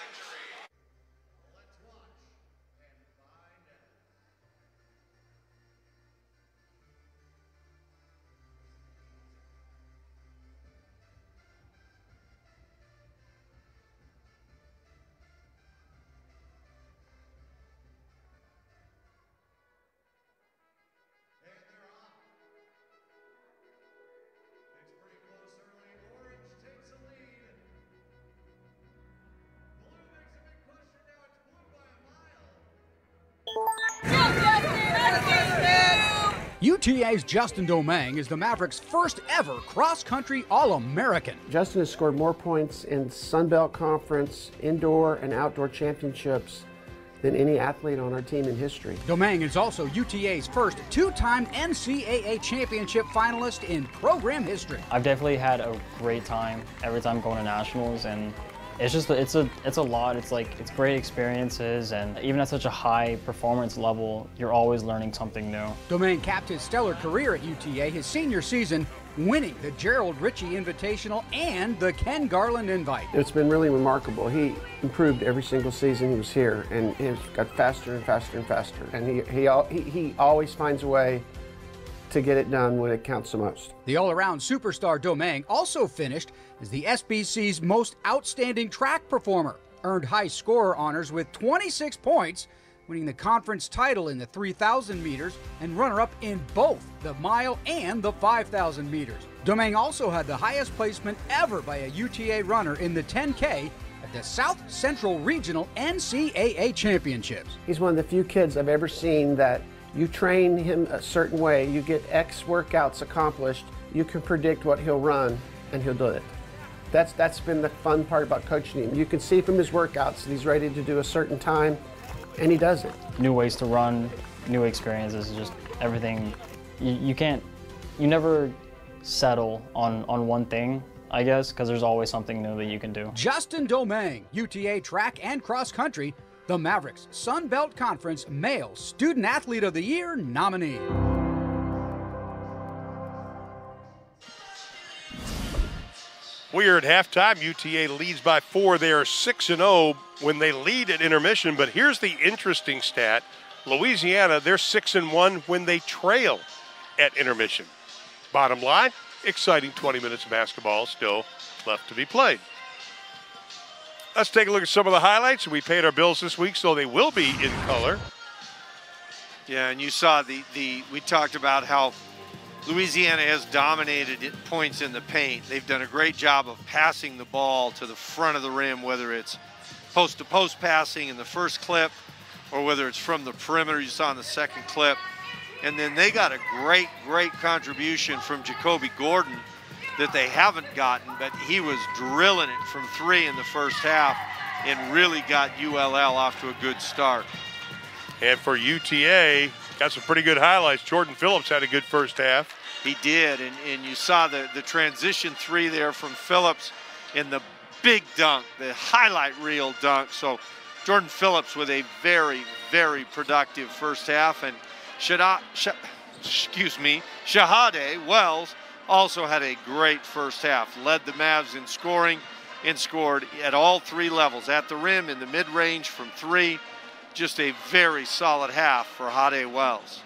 U T A's Justin Domingue is the Mavericks' first ever cross-country All-American. Justin has scored more points in Sun Belt Conference indoor and outdoor championships than any athlete on our team in history. Domingue is also U T A's first two-time N C A A championship finalist in program history. I've definitely had a great time every time going to nationals, and it's just it's a it's a lot. It's like it's great experiences, and even at such a high performance level, you're always learning something new. Domingue capped his stellar career at U T A his senior season, winning the Gerald Ritchie Invitational and the Ken Garland Invite. It's been really remarkable. He improved every single season he was here, and he got faster and faster and faster. And he he he, he always finds a way to get it done when it counts the most. The all-around superstar Domingue also finished as the S B C's most outstanding track performer, earned high scorer honors with twenty-six points, winning the conference title in the three thousand meters and runner-up in both the mile and the five thousand meters. Domingue also had the highest placement ever by a U T A runner in the ten K at the South Central Regional N C A A Championships. He's one of the few kids I've ever seen that you train him a certain way, you get X workouts accomplished, you can predict what he'll run, and he'll do it. That's, that's been the fun part about coaching him. You can see from his workouts that he's ready to do a certain time, and he does it. New ways to run, new experiences, just everything. You, you can't, you never settle on, on one thing, I guess, because there's always something new that you can do. Justin Domingue, U T A track and cross country, the Mavericks Sun Belt Conference Male Student Athlete of the Year nominee. We are at halftime. U T A leads by four. They are six and oh when they lead at intermission. But here's the interesting stat. Louisiana, they're six and one when they trail at intermission. Bottom line, exciting twenty minutes of basketball still left to be played. Let's take a look at some of the highlights. We paid our bills this week, so they will be in color. Yeah, and you saw the, the we talked about how Louisiana has dominated points in the paint. They've done a great job of passing the ball to the front of the rim, whether it's post-to-post passing in the first clip or whether it's from the perimeter you saw in the second clip. And then they got a great, great contribution from Jacoby Gordon that they haven't gotten, but he was drilling it from three in the first half and really got U L L off to a good start. And for U T A, got some pretty good highlights. Jordan Phillips had a good first half. He did, and, and you saw the, the transition three there from Phillips in the big dunk, the highlight reel dunk. So Jordan Phillips with a very, very productive first half, and Shada, Sh excuse me, Shahade Wells also had a great first half, led the Mavs in scoring and scored at all three levels, at the rim, in the mid-range from three. Just a very solid half for Hade Wells.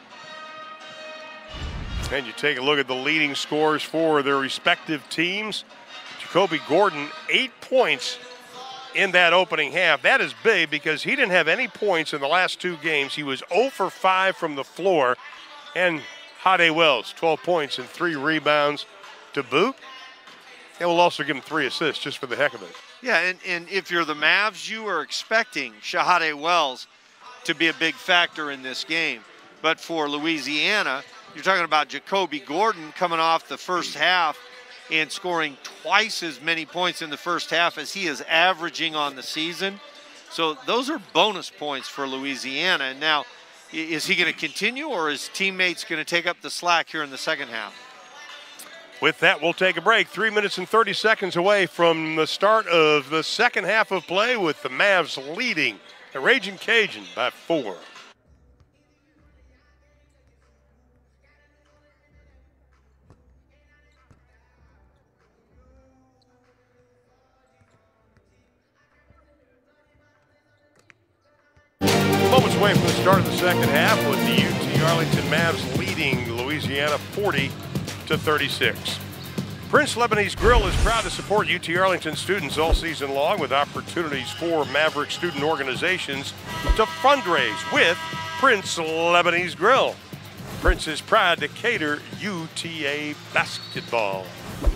And you take a look at the leading scorers for their respective teams. Jacoby Gordon, eight points in that opening half. That is big because he didn't have any points in the last two games. He was zero for five from the floor. And Hade Wells, twelve points and three rebounds to boot. And we'll also give him three assists just for the heck of it. Yeah, and, and if you're the Mavs, you are expecting Shahade Wells to be a big factor in this game. But for Louisiana, you're talking about Jacoby Gordon coming off the first half and scoring twice as many points in the first half as he is averaging on the season. So those are bonus points for Louisiana. And now, is he going to continue, or is teammates going to take up the slack here in the second half? With that, we'll take a break. Three minutes and thirty seconds away from the start of the second half of play, with the Mavs leading the Raging Cajun by four. Moments away from the start of the second half, with the U T Arlington Mavs leading Louisiana forty to thirty-six. Prince Lebanese Grill is proud to support U T Arlington students all season long, with opportunities for Maverick student organizations to fundraise with Prince Lebanese Grill. Prince is proud to cater U T A basketball.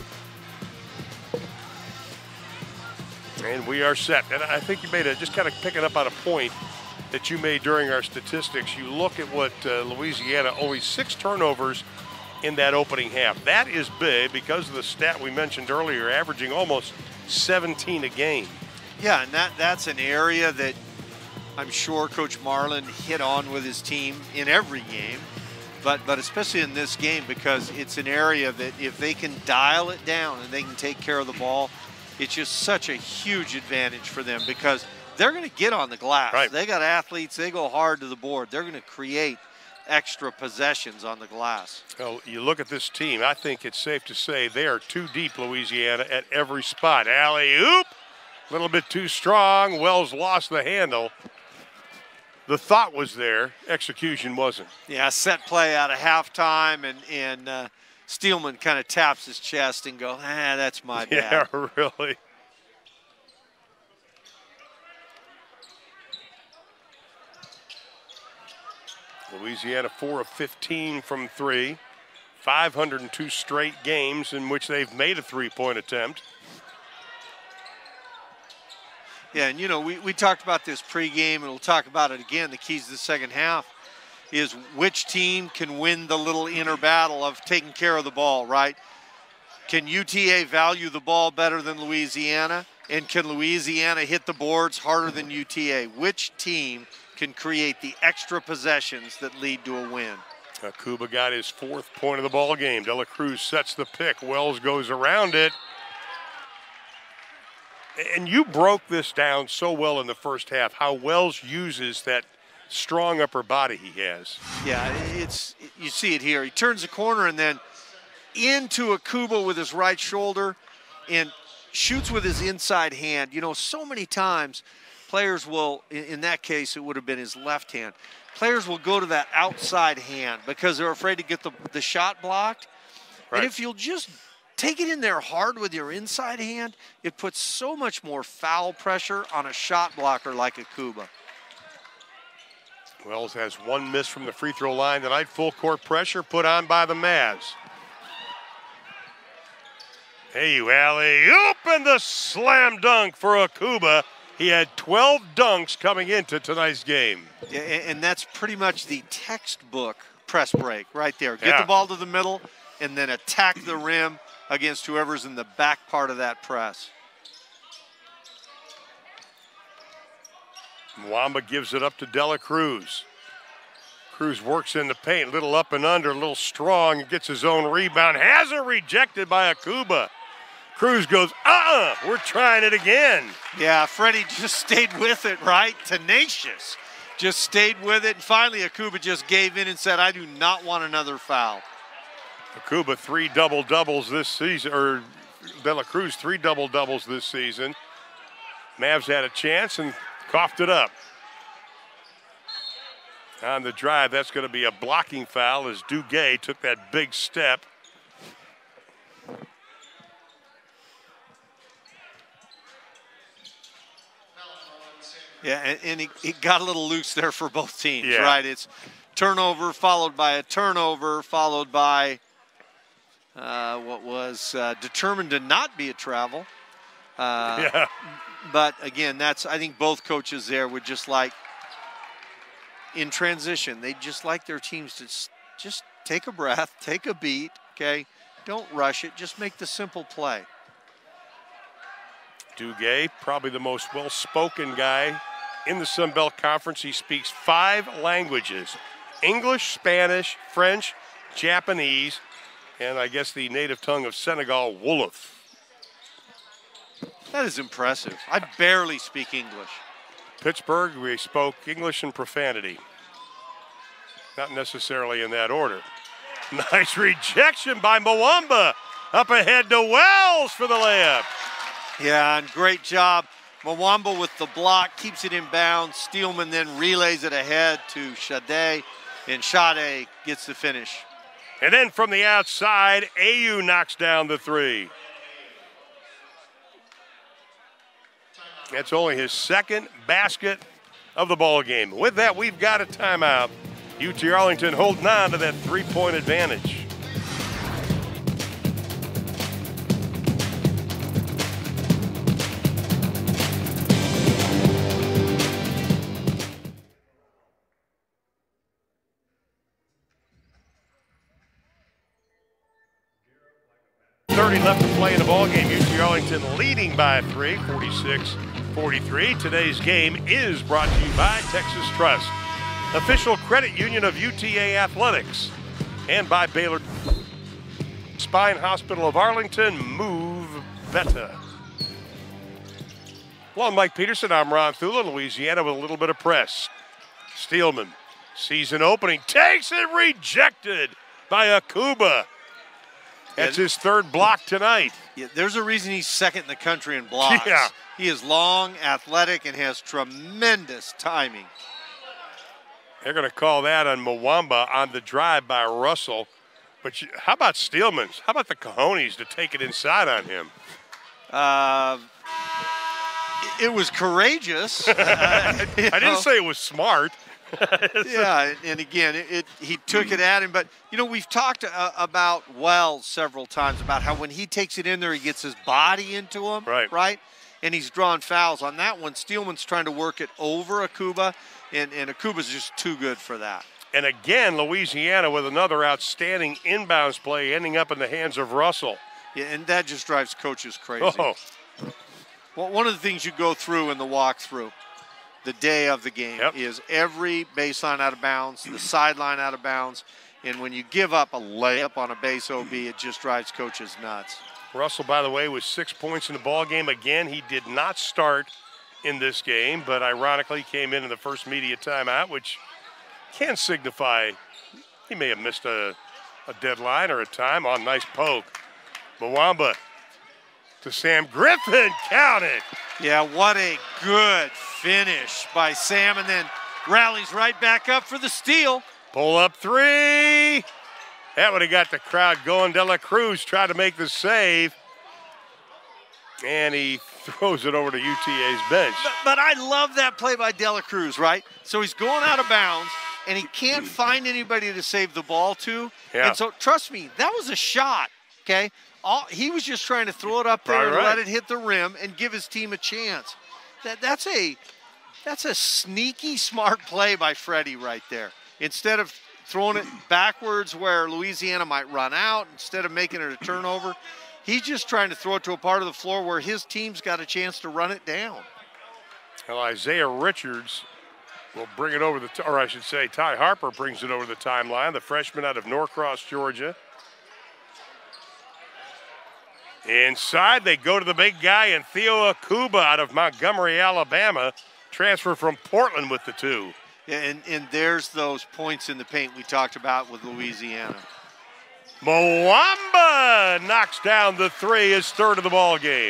And we are set. And I think you made a, just kind of picking up on a point that you made during our statistics. You look at what uh, Louisiana, only six turnovers in that opening half. That is big because of the stat we mentioned earlier, averaging almost seventeen a game. Yeah, and that, that's an area that I'm sure Coach Marlin hit on with his team in every game, but, but especially in this game, because it's an area that if they can dial it down and they can take care of the ball, it's just such a huge advantage for them, because they're going to get on the glass. Right. They got athletes. They go hard to the board. They're going to create extra possessions on the glass. Well, you look at this team, I think it's safe to say they are too deep, Louisiana, at every spot. Alley-oop, a little bit too strong. Wells lost the handle. The thought was there. Execution wasn't. Yeah, set play out of halftime, and, and uh, Steelman kind of taps his chest and goes, ah, that's my bad. Yeah, really. Louisiana four of fifteen from three, five hundred two straight games in which they've made a three-point attempt. Yeah, and you know, we, we talked about this pregame, and we'll talk about it again. The keys to the second half is which team can win the little inner battle of taking care of the ball, right? Can U T A value the ball better than Louisiana? And can Louisiana hit the boards harder than U T A? Which team can create the extra possessions that lead to a win? Akuba got his fourth point of the ball game. De La Cruz sets the pick. Wells goes around it. And you broke this down so well in the first half, how Wells uses that strong upper body he has. Yeah, it's, you see it here. He turns the corner and then into Akuba with his right shoulder and shoots with his inside hand. You know, so many times players will, in that case, it would have been his left hand. Players will go to that outside hand because they're afraid to get the, the shot blocked. Right. And if you'll just take it in there hard with your inside hand, it puts so much more foul pressure on a shot blocker like Akuba. Wells has one miss from the free throw line tonight. Full court pressure put on by the Mavs. Hey, you alley-oop, and the slam dunk for Akuba. He had twelve dunks coming into tonight's game. Yeah, and that's pretty much the textbook press break right there. Get yeah. the ball to the middle and then attack the rim against whoever's in the back part of that press. Mwamba gives it up to De La Cruz. Cruz works in the paint, little up and under, a little strong, gets his own rebound. Has it rejected by Akuba. Cruz goes, uh-uh, we're trying it again. Yeah, Freddie just stayed with it, right? Tenacious. Just stayed with it. And finally, Akuba just gave in and said, I do not want another foul. Akuba, three double-doubles this season, or De La Cruz, three double-doubles this season. Mavs had a chance and coughed it up. On the drive, that's going to be a blocking foul as Duguay took that big step. Yeah, and, and it, it got a little loose there for both teams, yeah. right? It's turnover followed by a turnover followed by uh, what was uh, determined to not be a travel. Uh, yeah. But again, that's I think both coaches there would just like in transition. They just like their teams to just take a breath, take a beat. Okay, don't rush it. Just make the simple play. Duguay, probably the most well-spoken guy in the Sun Belt Conference. He speaks five languages: English, Spanish, French, Japanese, and I guess the native tongue of Senegal, Wolof. That is impressive. I barely speak English. Pittsburgh, we spoke English and profanity. Not necessarily in that order. Nice rejection by Mwamba. Up ahead to Wells for the layup. Yeah, and great job. Mwamba with the block, keeps it in bounds. Steelman then relays it ahead to Sade, and Sade gets the finish. And then from the outside, A U knocks down the three. That's only his second basket of the ball game. With that, we've got a timeout. U T Arlington holding on to that three-point advantage. thirty left to play in the ball game. U T Arlington leading by three, forty-six forty-three. Today's game is brought to you by Texas Trust, official credit union of U T A Athletics, and by Baylor Spine Hospital of Arlington. Move better. Along Mike Peterson, I'm Ron Thula, Louisiana with a little bit of press. Steelman, season opening, takes it, rejected by Akuba. That's his third block tonight. Yeah, there's a reason he's second in the country in blocks. Yeah. He is long, athletic, and has tremendous timing. They're going to call that on Mwamba on the drive by Russell. But you, how about Steelman's? How about the cojones to take it inside on him? Uh, it was courageous. uh, I didn't know. say it was smart. Yeah, and again, it, it he took it at him. But, you know, we've talked uh, about Wells several times about how when he takes it in there, he gets his body into him, right? right? And he's drawing fouls. On that one, Steelman's trying to work it over Akuba, and, and Akuba's just too good for that. And again, Louisiana with another outstanding inbounds play ending up in the hands of Russell. Yeah, and that just drives coaches crazy. Oh. Well, one of the things you go through in the walkthrough the day of the game yep. is every baseline out of bounds, the sideline out of bounds, and when you give up a layup on a base O B, it just drives coaches nuts. Russell, by the way, was six points in the ball game. Again, he did not start in this game, but ironically came in in the first media timeout, which can signify he may have missed a, a deadline or a time. On nice poke. Mwamba to Sam Griffin, count it. Yeah, what a good finish by Sam, and then rallies right back up for the steal. Pull up three. That would have got the crowd going. De La Cruz tried to make the save, and he throws it over to U T A's bench. But, but I love that play by De La Cruz, right? So he's going out of bounds, and he can't find anybody to save the ball to. Yeah. And so, trust me, that was a shot, okay? All, he was just trying to throw it up there right, and right. let it hit the rim and give his team a chance. That, that's a that's a sneaky, smart play by Freddie right there. Instead of throwing it backwards where Louisiana might run out, instead of making it a turnover, he's just trying to throw it to a part of the floor where his team's got a chance to run it down. Well, Isaiah Richards will bring it over the, t- or I should say Ty Harper brings it over the timeline, the freshman out of Norcross, Georgia. Inside, they go to the big guy, and Theo Akuba out of Montgomery, Alabama, transfer from Portland with the two. Yeah, and, and there's those points in the paint we talked about with Louisiana. Mwamba knocks down the three, his third of the ball game.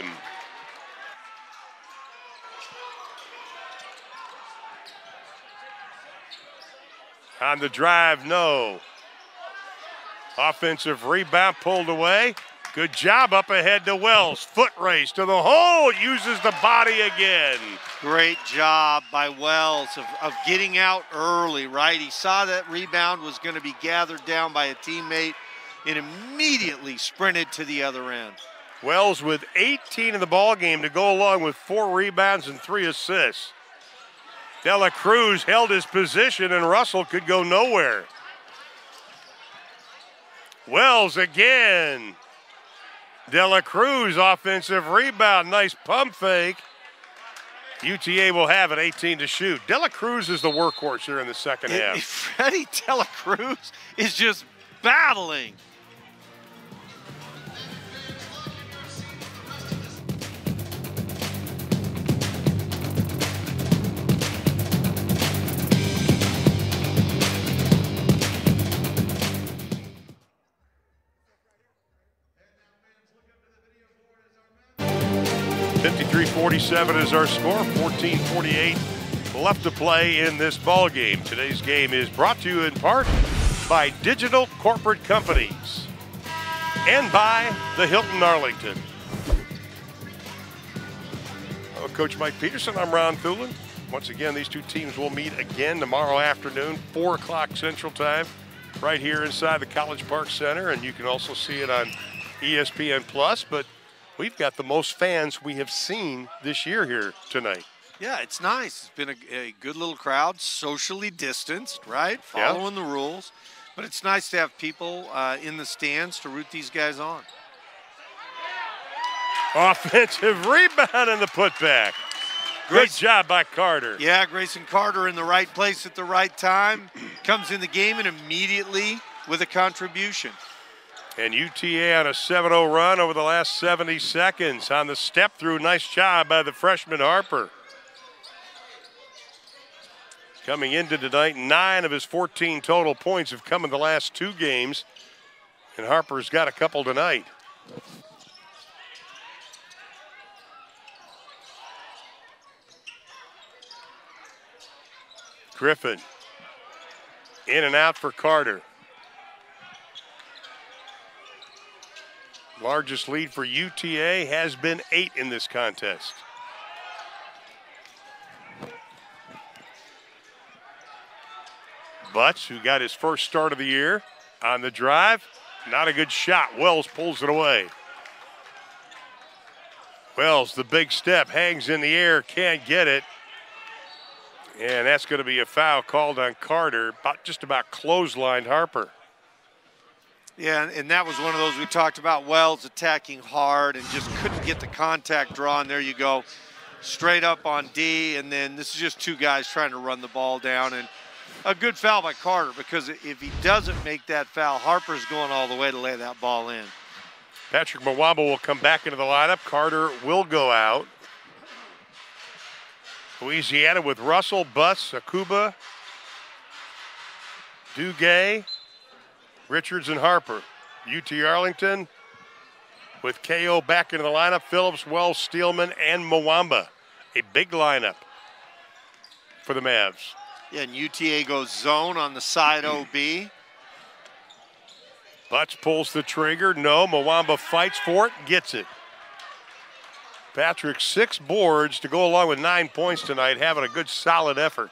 On the drive, no. Offensive rebound pulled away. Good job up ahead to Wells. Foot race to the hole. Uses the body again. Great job by Wells of, of getting out early, right? He saw that rebound was going to be gathered down by a teammate and immediately sprinted to the other end. Wells with eighteen in the ball game to go along with four rebounds and three assists. De La Cruz held his position and Russell could go nowhere. Wells again. De La Cruz offensive rebound. Nice pump fake. U T A will have it, eighteen to shoot. De La Cruz is the workhorse here in the second It, half. it, Freddie De La Cruz is just battling. fifty-three forty-seven is our score, fourteen forty-eight left to play in this ball game. Today's game is brought to you in part by Digital Corporate Companies and by the Hilton Arlington. Hello, Coach Mike Peterson. I'm Ron Thulin. Once again, these two teams will meet again tomorrow afternoon, four o'clock Central Time, right here inside the College Park Center, and you can also see it on E S P N Plus, but we've got the most fans we have seen this year here tonight. Yeah, it's nice. It's been a, a good little crowd, socially distanced, right? Following yeah. the rules. But it's nice to have people uh, in the stands to root these guys on. Offensive rebound and the putback. Great job by Carter. Yeah, Grayson Carter in the right place at the right time. Comes in the game and immediately with a contribution. And U T A on a seven oh run over the last seventy seconds. On the step through, nice job by the freshman Harper. Coming into tonight, nine of his fourteen total points have come in the last two games. And Harper's got a couple tonight. Griffin. In and out for Carter. Largest lead for U T A has been eight in this contest. Butts, who got his first start of the year on the drive, not a good shot. Wells pulls it away. Wells, the big step, hangs in the air, can't get it. And that's going to be a foul called on Carter, about just about clotheslined Harper. Yeah, and, and that was one of those we talked about. Wells attacking hard and just couldn't get the contact draw. And there you go, straight up on D. And then this is just two guys trying to run the ball down. And a good foul by Carter, because if he doesn't make that foul, Harper's going all the way to lay that ball in. Patrick Mwamba will come back into the lineup. Carter will go out. Louisiana with Russell, Butts, Akuba, Duguay, Richards, and Harper. U T Arlington with K O back into the lineup. Phillips, Wells, Steelman, and Mwamba. A big lineup for the Mavs. Yeah, and U T A goes zone on the side O B. Butts pulls the trigger. No, Mwamba fights for it, gets it. Patrick, six boards to go along with nine points tonight, having a good solid effort.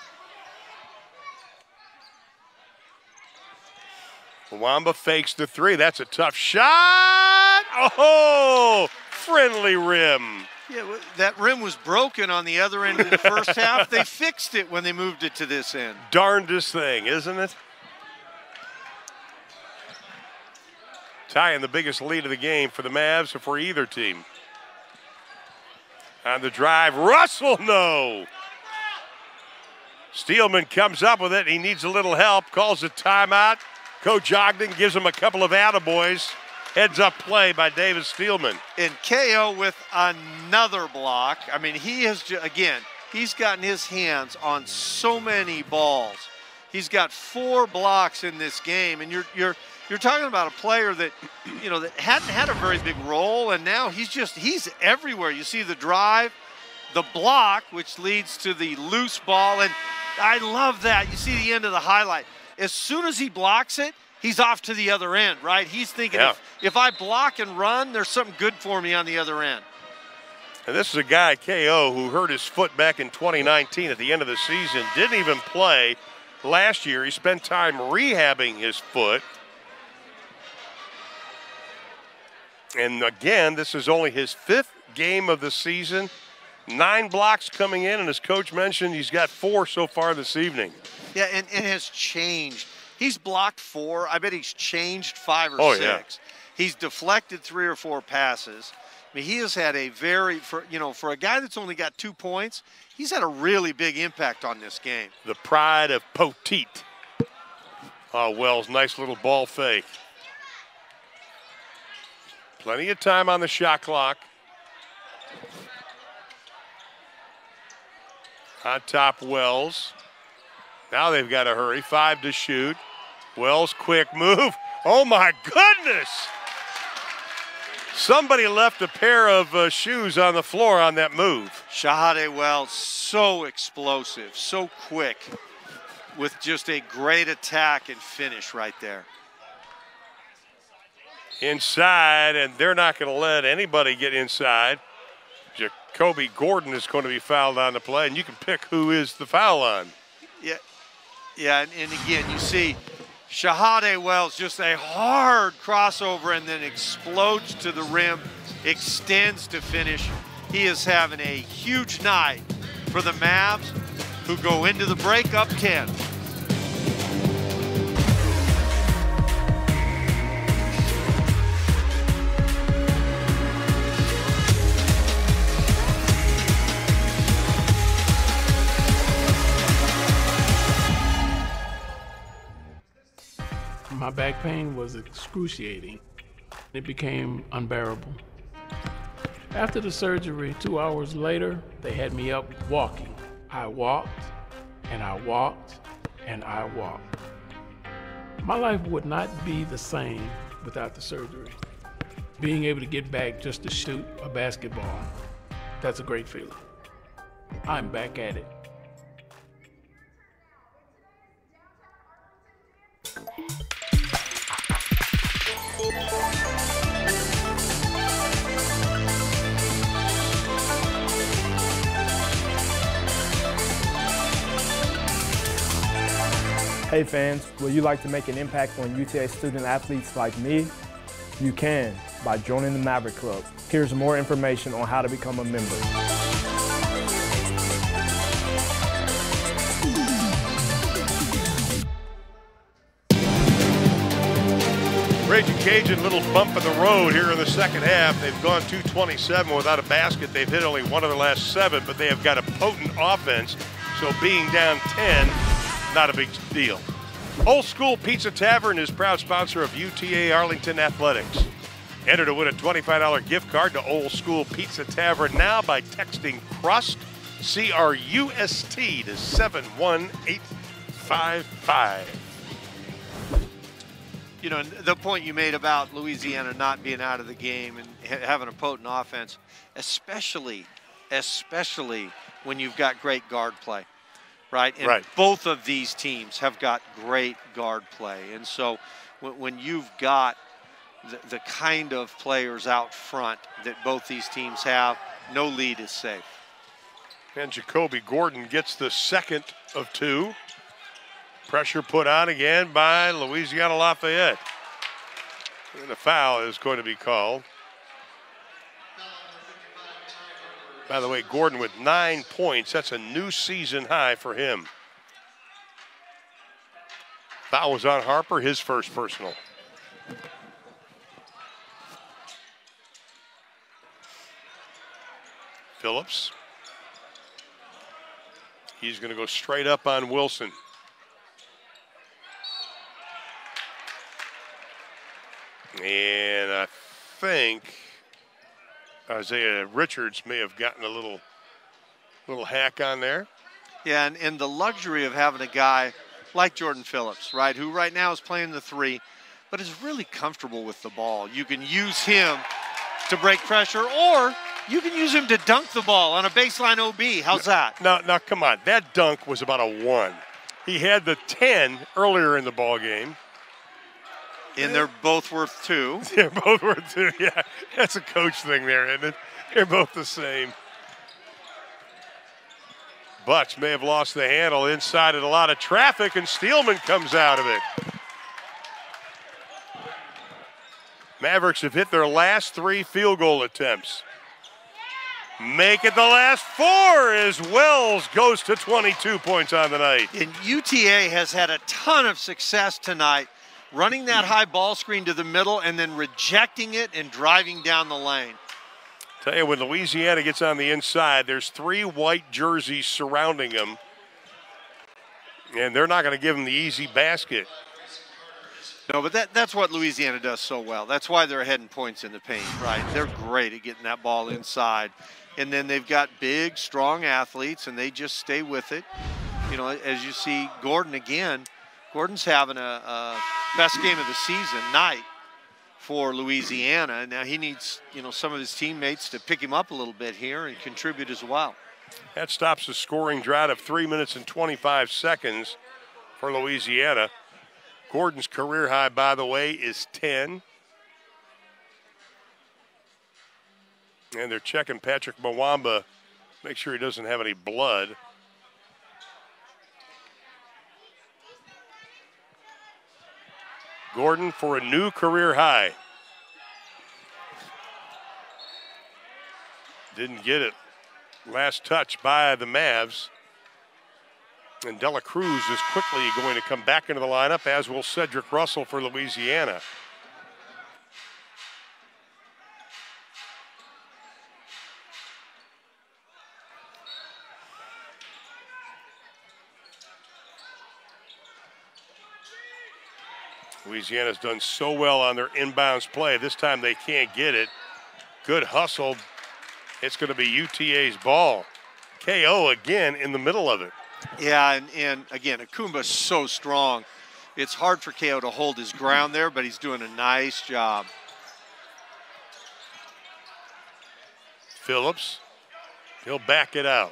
Mwamba fakes the three. That's a tough shot. Oh, friendly rim. Yeah, that rim was broken on the other end of the first half. They fixed it when they moved it to this end. Darndest thing, isn't it? Tying the biggest lead of the game for the Mavs or for either team. On the drive, Russell, no. Steelman comes up with it. He needs a little help, calls a timeout. Coach Ogden gives him a couple of attaboys. Heads up play by David Steelman. And K O with another block. I mean, he has, again, he's gotten his hands on so many balls. He's got four blocks in this game, and you're you're you're talking about a player that, you know, that hadn't had a very big role, and now he's just he's everywhere. You see the drive, the block, which leads to the loose ball, and I love that. You see the end of the highlight. As soon as he blocks it, he's off to the other end, right? He's thinking, yeah. if, if I block and run, there's something good for me on the other end. And this is a guy, K O, who hurt his foot back in twenty nineteen at the end of the season. Didn't even play last year. He spent time rehabbing his foot. And again, this is only his fifth game of the season. Nine blocks coming in, and as Coach mentioned, he's got four so far this evening. Yeah, and it has changed. He's blocked four. I bet he's changed five or oh, six. Yeah. He's deflected three or four passes. I mean, he has had a very, for you know, for a guy that's only got two points, he's had a really big impact on this game. The pride of Poteet. Oh, Wells, nice little ball fake. Plenty of time on the shot clock. On top, Wells. Now they've got to hurry. Five to shoot. Wells, quick move. Oh, my goodness. Somebody left a pair of uh, shoes on the floor on that move. Shahade Wells, so explosive, so quick, with just a great attack and finish right there. Inside, and they're not going to let anybody get inside. Jacoby Gordon is going to be fouled on the play, and you can pick who is the foul on. Yeah, yeah, and, and again, you see Shahade Wells, just a hard crossover and then explodes to the rim, extends to finish. He is having a huge night for the Mavs, who go into the break up ten. My back pain was excruciating. It became unbearable. After the surgery, two hours later, they had me up walking. I walked, and I walked, and I walked. My life would not be the same without the surgery. Being able to get back just to shoot a basketball, that's a great feeling. I'm back at it. Hey fans, would you like to make an impact on U T A student athletes like me? You can by joining the Maverick Club. Here's more information on how to become a member. Raging Cajun, little bump in the road here in the second half. They've gone two twenty-seven without a basket. They've hit only one of their last seven, but they have got a potent offense. So being down ten, not a big deal. Old School Pizza Tavern is proud sponsor of U T A Arlington Athletics. Enter to win a twenty-five dollar gift card to Old School Pizza Tavern now by texting CRUST, C R U S T, to seven one eight five five. You know, the point you made about Louisiana not being out of the game and ha having a potent offense, especially, especially when you've got great guard play, right? And right. both of these teams have got great guard play. And so when, when you've got the, the kind of players out front that both these teams have, no lead is safe. And Jacoby Gordon gets the second of two. Pressure put on again by Louisiana Lafayette. And the foul is going to be called. By the way, Gordon with nine points. That's a new season high for him. Foul was on Harper, his first personal. Phillips. He's going to go straight up on Wilson. And I think Isaiah Richards may have gotten a little little hack on there. Yeah, and, and the luxury of having a guy like Jordan Phillips, right, who right now is playing the three, but is really comfortable with the ball. You can use him to break pressure, or you can use him to dunk the ball on a baseline O B. How's that? Now, now come on. That dunk was about a one. He had the ten earlier in the ball game. And they're both worth two. They're both worth two, yeah. That's a coach thing there, isn't it? They're both the same. Butts may have lost the handle inside of a lot of traffic, and Steelman comes out of it. Mavericks have hit their last three field goal attempts. Make it the last four as Wells goes to twenty-two points on the night. And U T A has had a ton of success tonight, running that high ball screen to the middle and then rejecting it and driving down the lane. Tell you, when Louisiana gets on the inside, there's three white jerseys surrounding them, and they're not going to give them the easy basket. No, but that, that's what Louisiana does so well. That's why they're ahead in points in the paint, right? They're great at getting that ball inside. And then they've got big, strong athletes, and they just stay with it. You know, as you see Gordon again, Gordon's having a, a best game of the season night for Louisiana. Now he needs, you know, some of his teammates to pick him up a little bit here and contribute as well. That stops the scoring drought of three minutes and twenty-five seconds for Louisiana. Gordon's career high, by the way, is ten. And they're checking Patrick Mwamba, make sure he doesn't have any blood. Gordon for a new career high. Didn't get it. Last touch by the Mavs. And Dela Cruz is quickly going to come back into the lineup, as will Cedric Russell for Louisiana. Louisiana's done so well on their inbounds play. This time they can't get it. Good hustle. It's going to be U T A's ball. K O again in the middle of it. Yeah, and, and again, Akumba's so strong. It's hard for K O to hold his ground there, but he's doing a nice job. Phillips, he'll back it out.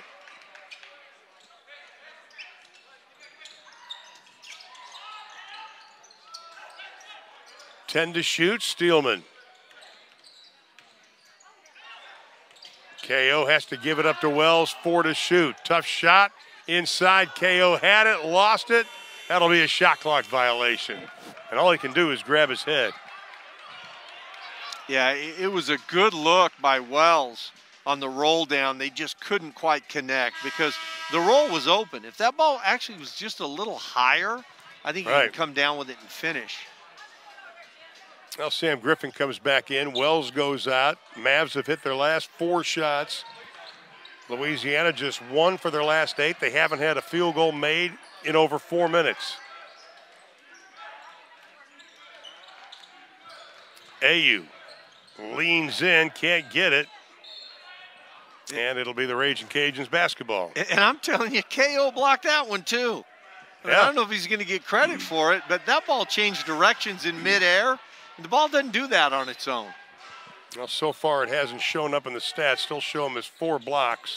ten to shoot, Steelman. K O has to give it up to Wells, four to shoot. Tough shot inside. K O had it, lost it. That'll be a shot clock violation. And all he can do is grab his head. Yeah, it was a good look by Wells on the roll down. They just couldn't quite connect because the roll was open. If that ball actually was just a little higher, I think right. he could come down with it and finish. Well, Sam Griffin comes back in. Wells goes out. Mavs have hit their last four shots. Louisiana just one for their last eight. They haven't had a field goal made in over four minutes. A U leans in, can't get it. And it'll be the Raging Cajuns basketball. And I'm telling you, K O blocked that one too. I, mean, yeah. I don't know if he's going to get credit for it, but that ball changed directions in midair. And the ball doesn't do that on its own. Well, so far it hasn't shown up in the stats. Still show him as four blocks.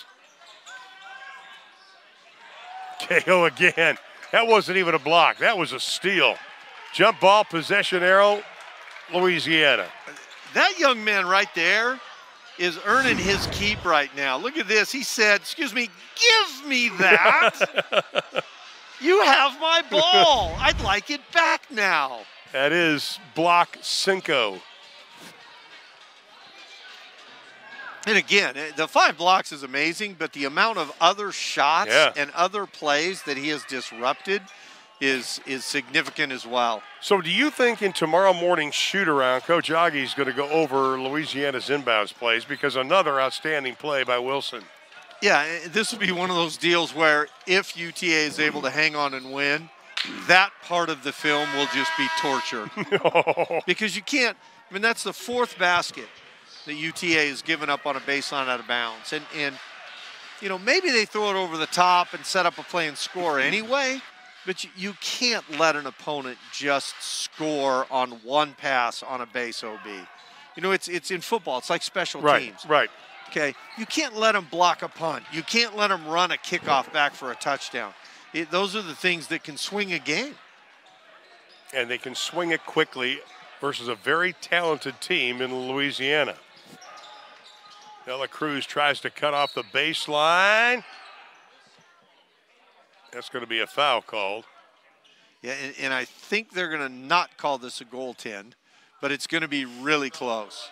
K O again. That wasn't even a block. That was a steal. Jump ball, possession arrow, Louisiana. That young man right there is earning his keep right now. Look at this. He said, excuse me, give me that. You have my ball. I'd like it back now. That is block cinco. And again, the five blocks is amazing, but the amount of other shots yeah. and other plays that he has disrupted is is significant as well. So do you think in tomorrow morning's shoot-around, Coach Aggie is going to go over Louisiana's inbounds plays because another outstanding play by Wilson? Yeah, this would be one of those deals where if U T A is able to hang on and win, that part of the film will just be torture. No. Because you can't, I mean, that's the fourth basket that U T A has given up on a baseline out of bounds. And, and, you know, maybe they throw it over the top and set up a play and score anyway, but you, you can't let an opponent just score on one pass on a base O B. You know, it's, it's in football. It's like special right, teams. Right, Okay, you can't let them block a punt. You can't let them run a kickoff back for a touchdown. It, those are the things that can swing a game. And they can swing it quickly. versus a very talented team in Louisiana. Dela Cruz tries to cut off the baseline. That's going to be a foul called. Yeah, and, and I think they're going to not call this a goaltend, but it's going to be really close.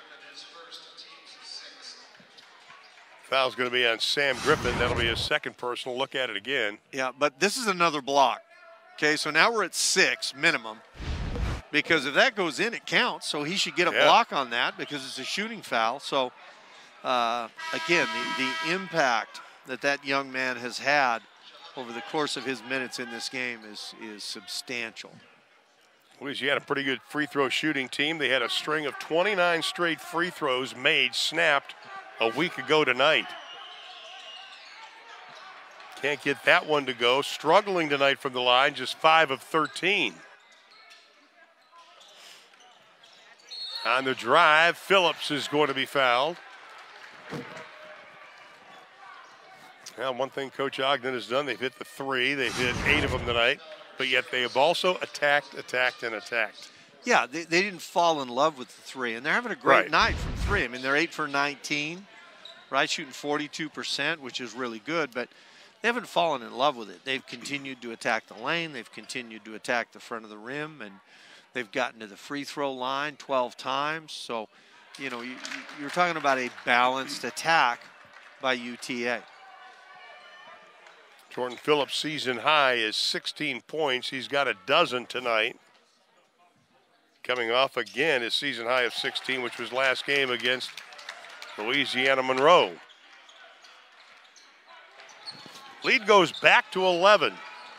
Foul's going to be on Sam Griffin. That'll be his second personal. Look at it again. Yeah, but this is another block. Okay, so now we're at six minimum, because if that goes in, it counts. So he should get a yeah. block on that because it's a shooting foul. So, uh, again, the, the impact that that young man has had over the course of his minutes in this game is, is substantial. Louisiana, pretty good free throw shooting team. They had a string of twenty-nine straight free throws made, snapped a week ago tonight. Can't get that one to go. Struggling tonight from the line, just five of thirteen. On the drive, Phillips is going to be fouled. Well, one thing Coach Ogden has done, they've hit the three. They've hit eight of them tonight, but yet they have also attacked, attacked, and attacked. Yeah, they, they didn't fall in love with the three, and they're having a great Right. night from three. I mean, they're eight for nineteen, right, shooting forty-two percent, which is really good, but they haven't fallen in love with it. They've continued to attack the lane. They've continued to attack the front of the rim, and they've gotten to the free throw line twelve times. So, you know, you, you're talking about a balanced attack by U T A. Jordan Phillips' season high is sixteen points. He's got a dozen tonight. Coming off again his season high of sixteen, which was last game against Louisiana Monroe. Lead goes back to eleven.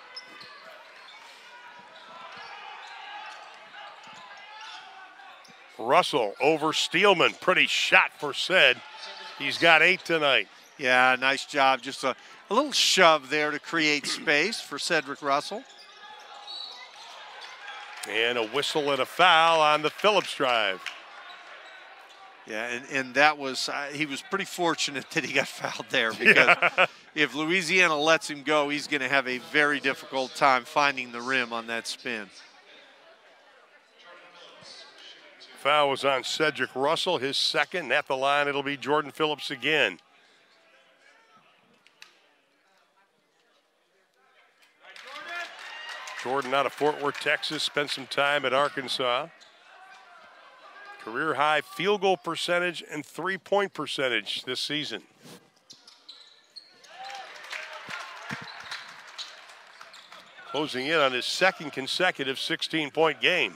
Russell over Steelman. Pretty shot for Ced. He's got eight tonight. Yeah, nice job. Just a, a little shove there to create space for Cedric Russell. And a whistle and a foul on the Phillips drive. Yeah, and, and that was, uh, he was pretty fortunate that he got fouled there, because Yeah. if Louisiana lets him go, he's going to have a very difficult time finding the rim on that spin. Foul was on Cedric Russell, his second. At the line, it'll be Jordan Phillips again. Jordan out of Fort Worth, Texas, spent some time at Arkansas. Career high field goal percentage and three-point percentage this season. Closing in on his second consecutive sixteen-point game.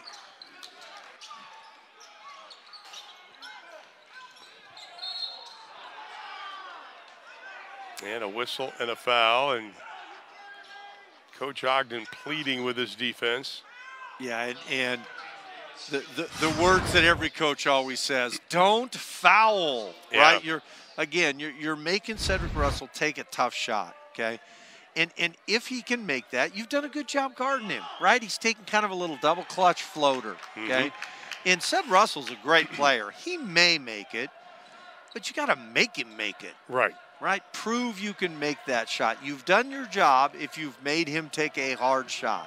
And a whistle and a foul, and Coach Ogden pleading with his defense. Yeah, and, and the, the, the words that every coach always says, don't foul, Yeah. right? You're, again, you're, you're making Cedric Russell take a tough shot, okay? And, and if he can make that, you've done a good job guarding him, right? He's taking kind of a little double clutch floater, okay? Mm-hmm. And Ced Russell's a great player. He may make it, but you got to make him make it. Right. Right? Prove you can make that shot. You've done your job if you've made him take a hard shot.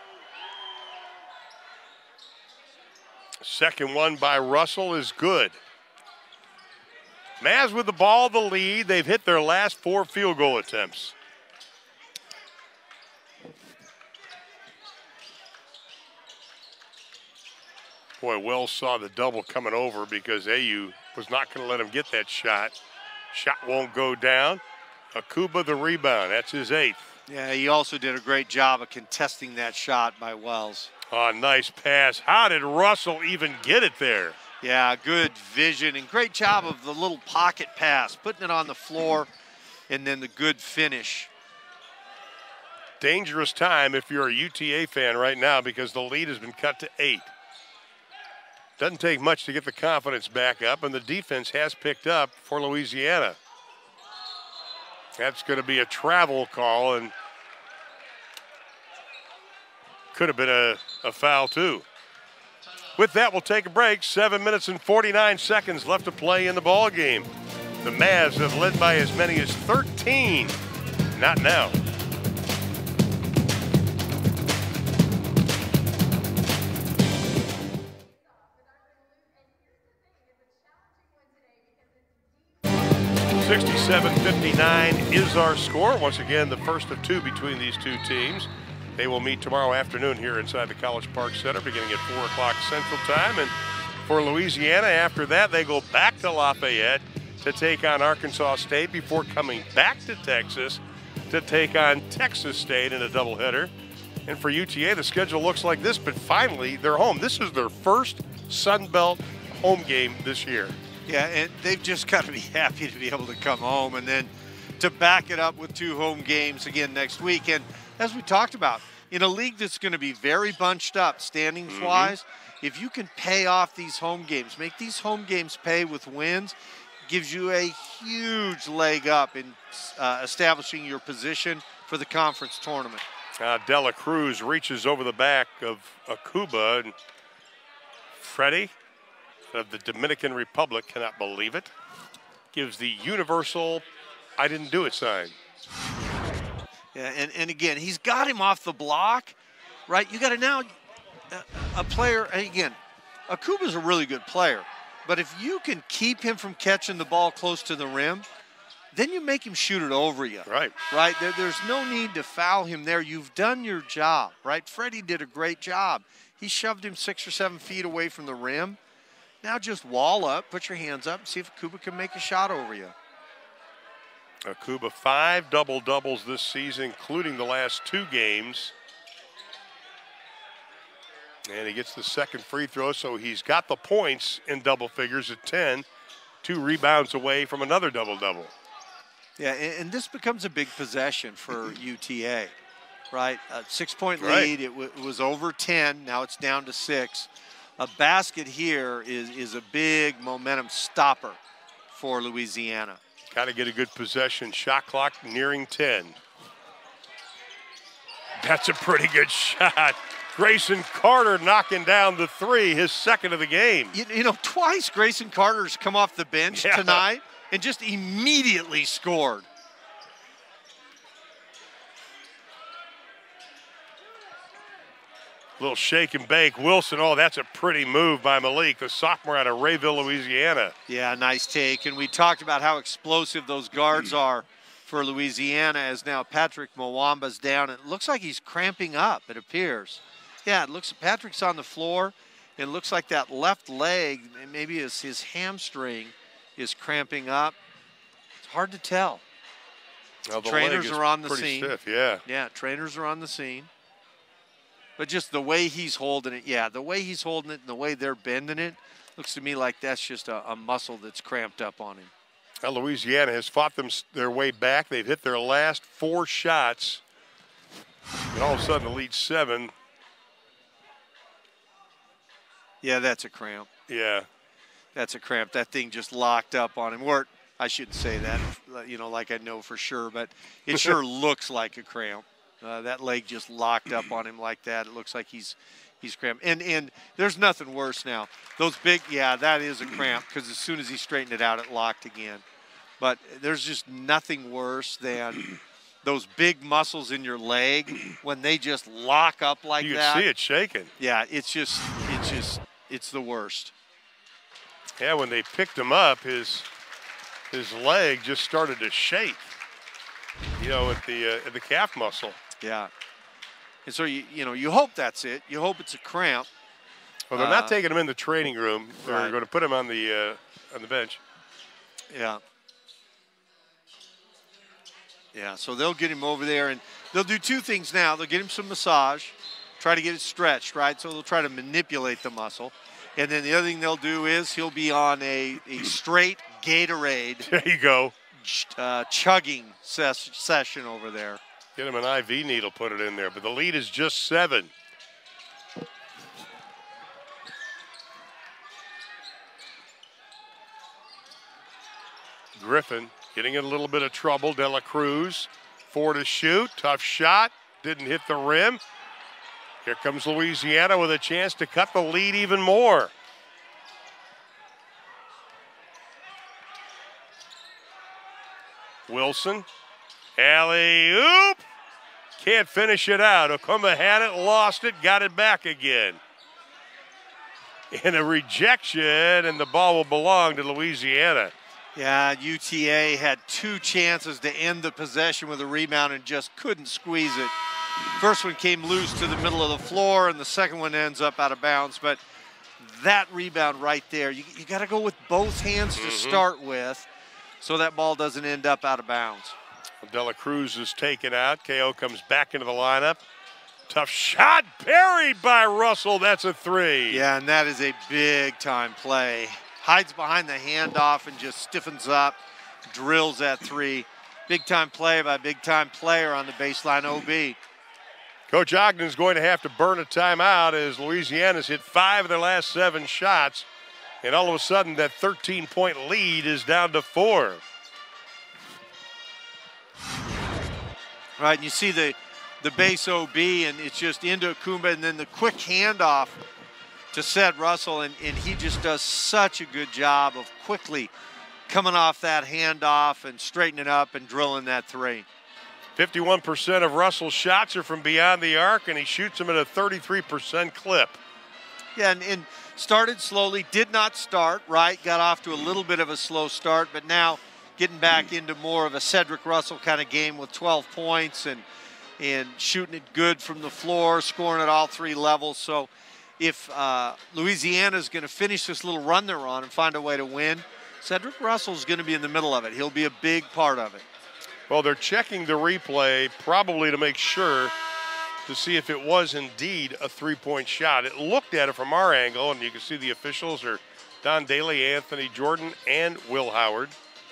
Second one by Russell is good. Mavs with the ball, the lead. They've hit their last four field goal attempts. Boy, Wells saw the double coming over because A U was not going to let him get that shot. Shot won't go down. Akuba the rebound. That's his eighth. Yeah, he also did a great job of contesting that shot by Wells. Oh, nice pass. How did Russell even get it there? Yeah, good vision and great job of the little pocket pass, putting it on the floor, and then the good finish. Dangerous time if you're a U T A fan right now because the lead has been cut to eight. Doesn't take much to get the confidence back up, and the defense has picked up for Louisiana. That's going to be a travel call, and could have been a, a foul too. With that, we'll take a break. Seven minutes and forty-nine seconds left to play in the ball game. The Mavs have led by as many as thirteen. Not now. sixty-seven fifty-nine is our score. Once again, the first of two between these two teams. They will meet tomorrow afternoon here inside the College Park Center beginning at four o'clock Central Time. And for Louisiana, after that, they go back to Lafayette to take on Arkansas State before coming back to Texas to take on Texas State in a doubleheader. And for U T A, the schedule looks like this, but finally they're home. This is their first Sun Belt home game this year. Yeah, and they've just got to be happy to be able to come home and then to back it up with two home games again next week. And as we talked about, in a league that's going to be very bunched up standings-wise, mm-hmm. if you can pay off these home games, make these home games pay with wins, gives you a huge leg up in uh, establishing your position for the conference tournament. Uh, Dela Cruz reaches over the back of Akuba, and Freddie of the Dominican Republic cannot believe it. Gives the universal I didn't do it sign. Yeah, and, and again, he's got him off the block, right? You got to now, a, a player, and again, Akuba's a really good player, but if you can keep him from catching the ball close to the rim, then you make him shoot it over you. Right. Right? There, there's no need to foul him there. You've done your job, right? Freddie did a great job. He shoved him six or seven feet away from the rim. Now just wall up, put your hands up, and see if Akuba can make a shot over you. Akuba, five double-doubles this season, including the last two games. And he gets the second free throw, so he's got the points in double figures at ten. Two rebounds away from another double-double. Yeah, and, and this becomes a big possession for U T A, right? A six-point lead, Right. it, w it was over ten, now it's down to six. A basket here is, is a big momentum stopper for Louisiana. Got to get a good possession. Shot clock nearing ten. That's a pretty good shot. Grayson Carter knocking down the three, his second of the game. You, you know, twice Grayson Carter's come off the bench Yeah. tonight and just immediately scored. Little shake and bake. Wilson, oh, that's a pretty move by Malik, the sophomore out of Rayville, Louisiana. Yeah, nice take. And we talked about how explosive those guards are for Louisiana as now Patrick Mwamba's down. It looks like he's cramping up, it appears. Yeah, it looks Patrick's on the floor. It looks like that left leg, maybe his, his hamstring is cramping up. It's hard to tell. Well, the trainers leg is are on the pretty scene. Stiff, yeah. Yeah, trainers are on the scene. But just the way he's holding it, yeah, the way he's holding it and the way they're bending it, looks to me like that's just a, a muscle that's cramped up on him. Now, Louisiana has fought them their way back. They've hit their last four shots. And all of a sudden, the lead seven. Yeah, that's a cramp. Yeah. That's a cramp. That thing just locked up on him. Or I shouldn't say that, you know, like I know for sure, but it sure looks like a cramp. Uh, that leg just locked up on him like that. It looks like he's he's cramped. And and there's nothing worse now. Those big, yeah, that is a cramp because as soon as he straightened it out, it locked again. But there's just nothing worse than those big muscles in your leg when they just lock up like You that. can see it shaking. Yeah, it's just, it's just, it's the worst. Yeah, when they picked him up, his his leg just started to shake. You know, at the uh, at the calf muscle. Yeah. And so, you, you know, you hope that's it. You hope it's a cramp. Well, they're uh, not taking him in the training room. They're right. going to put him on the uh, on the bench. Yeah. Yeah, so they'll get him over there, and they'll do two things now. They'll get him some massage, try to get it stretched, right? So they'll try to manipulate the muscle. And then the other thing they'll do is he'll be on a, a straight Gatorade. There you go. Uh, chugging ses session over there. Get him an I V needle, put it in there. But the lead is just seven. Griffin getting in a little bit of trouble. Dela Cruz, four to shoot. Tough shot. Didn't hit the rim. Here comes Louisiana with a chance to cut the lead even more. Wilson. Alley-oop. Can't finish it out. Okuma had it, lost it, got it back again. And a rejection, and the ball will belong to Louisiana. Yeah, U T A had two chances to end the possession with a rebound and just couldn't squeeze it. First one came loose to the middle of the floor, and the second one ends up out of bounds. But that rebound right there, you, you got to go with both hands to Mm-hmm. start with so that ball doesn't end up out of bounds. Dela Cruz is taken out. K O comes back into the lineup. Tough shot buried by Russell. That's a three. Yeah, and that is a big-time play. Hides behind the handoff and just stiffens up, drills that three. Big-time play by a big-time player on the baseline O B. Coach Ogden's going to have to burn a timeout as Louisiana's hit five of their last seven shots. And all of a sudden, that thirteen-point lead is down to four. Right, and you see the, the base O B, and it's just into Akumba, and then the quick handoff to Ced Russell, and, and he just does such a good job of quickly coming off that handoff and straightening up and drilling that three. fifty-one percent of Russell's shots are from beyond the arc, and he shoots them at a thirty-three percent clip. Yeah, and, and started slowly, did not start, right? Got off to a little bit of a slow start, but now getting back into more of a Cedric Russell kind of game with twelve points and, and shooting it good from the floor, scoring at all three levels. So if uh, Louisiana's going to finish this little run they're on and find a way to win, Cedric Russell's going to be in the middle of it. He'll be a big part of it. Well, they're checking the replay probably to make sure to see if it was indeed a three-point shot. It looked at it from our angle, and you can see the officials are Don Daly, Anthony Jordan, and Will Howard.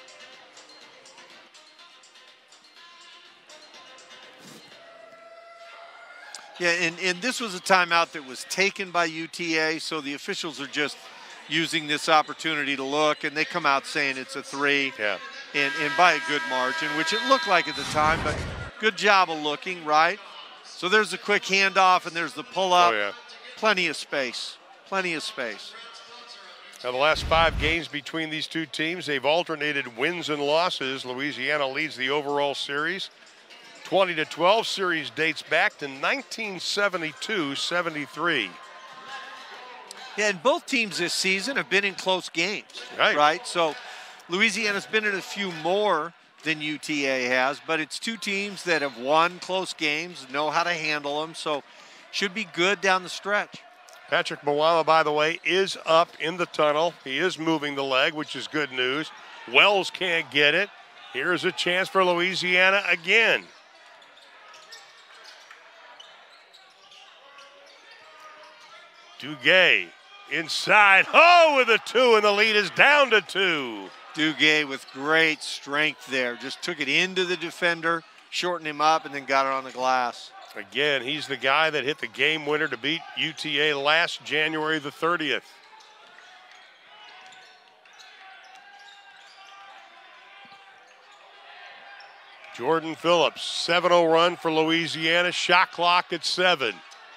Yeah, and, and this was a timeout that was taken by U T A, so the officials are just using this opportunity to look, and they come out saying it's a three. Yeah. And, and by a good margin, which it looked like at the time, but good job of looking, right? So there's a quick handoff, and there's the pull-up. Oh, yeah. Plenty of space, plenty of space. Now, the last five games between these two teams, they've alternated wins and losses. Louisiana leads the overall series. twenty to twelve series dates back to nineteen seventy-two seventy-three. Yeah, and both teams this season have been in close games, right? right? So Louisiana's been in a few more than U T A has, but it's two teams that have won close games, know how to handle them, so should be good down the stretch. Patrick Mwamba, by the way, is up in the tunnel. He is moving the leg, which is good news. Wells can't get it. Here's a chance for Louisiana again. Duguay inside. Oh, with a two, and the lead is down to two. Duguay with great strength there. Just took it into the defender, shortened him up, and then got it on the glass. Again, he's the guy that hit the game winner to beat U T A last January the thirtieth. Jordan Phillips, seven oh run for Louisiana. Shot clock at seven.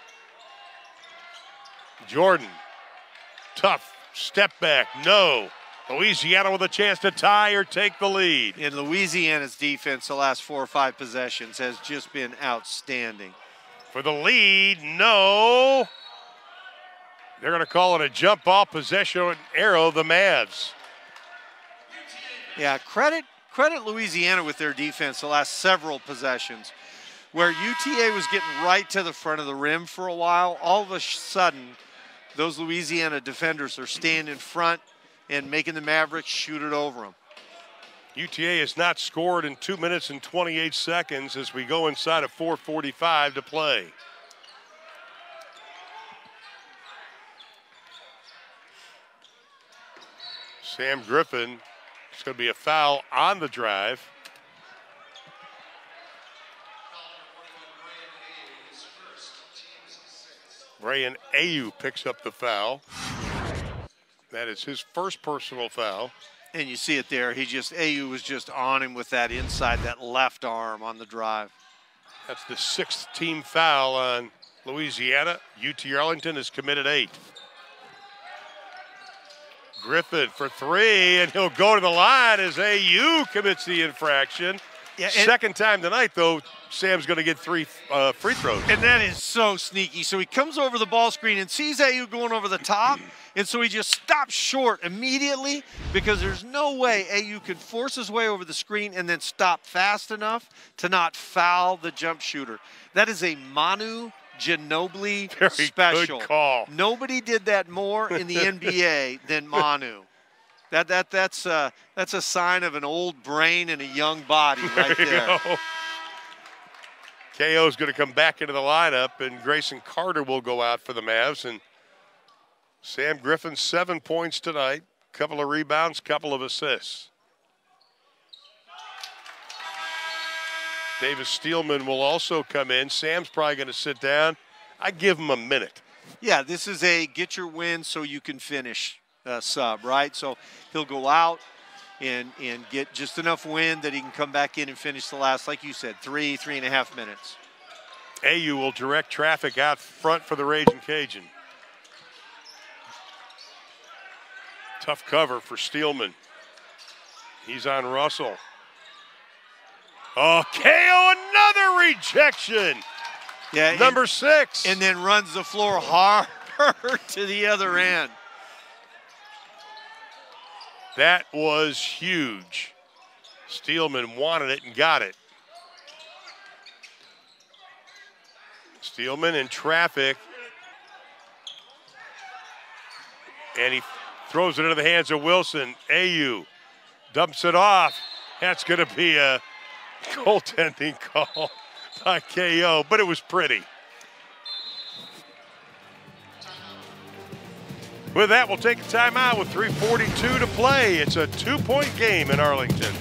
Jordan, tough step back, no. Louisiana with a chance to tie or take the lead. And Louisiana's defense the last four or five possessions has just been outstanding. For the lead, no. They're going to call it a jump ball possession arrow, the Mavs. Yeah, credit credit Louisiana with their defense the last several possessions. Where U T A was getting right to the front of the rim for a while, all of a sudden, those Louisiana defenders are staying in front and making the Mavericks shoot it over them. U T A has not scored in two minutes and twenty-eight seconds as we go inside of four forty-five to play. Sam Griffin, it's going to be a foul on the drive. Rayan Ayu picks up the foul. That is his first personal foul. And you see it there. He just, A U was just on him with that inside, that left arm on the drive. That's the sixth team foul on Louisiana. U T Arlington has committed eight. Griffin for three, and he'll go to the line as A U commits the infraction. Yeah, and, Second time tonight, though, Sam's going to get three uh, free throws. And that is so sneaky. So he comes over the ball screen and sees A U going over the top, and so he just stops short immediately because there's no way A U could force his way over the screen and then stop fast enough to not foul the jump shooter. That is a Manu Ginobili Very special. Good call. Nobody did that more in the N B A than Manu. That that that's uh, that's a sign of an old brain and a young body right there. You there. go. K O is going to come back into the lineup, and Grayson Carter will go out for the Mavs. And Sam Griffin, seven points tonight, couple of rebounds, couple of assists. Davis Steelman will also come in. Sam's probably going to sit down. I give him a minute. Yeah, this is a get your win so you can finish uh, sub, right? So he'll go out and, and get just enough wind that he can come back in and finish the last, like you said, three, three and a half minutes. A U will direct traffic out front for the Ragin' Cajun. Tough cover for Steelman. He's on Russell. Oh, K O, another rejection. Yeah, number and, six. And then runs the floor hard to the other end. That was huge. Steelman wanted it and got it. Steelman in traffic. And he throws it into the hands of Wilson. A U dumps it off. That's going to be a goaltending call by K O, but it was pretty. With that, we'll take a timeout with three forty-two to play. It's a two-point game in Arlington.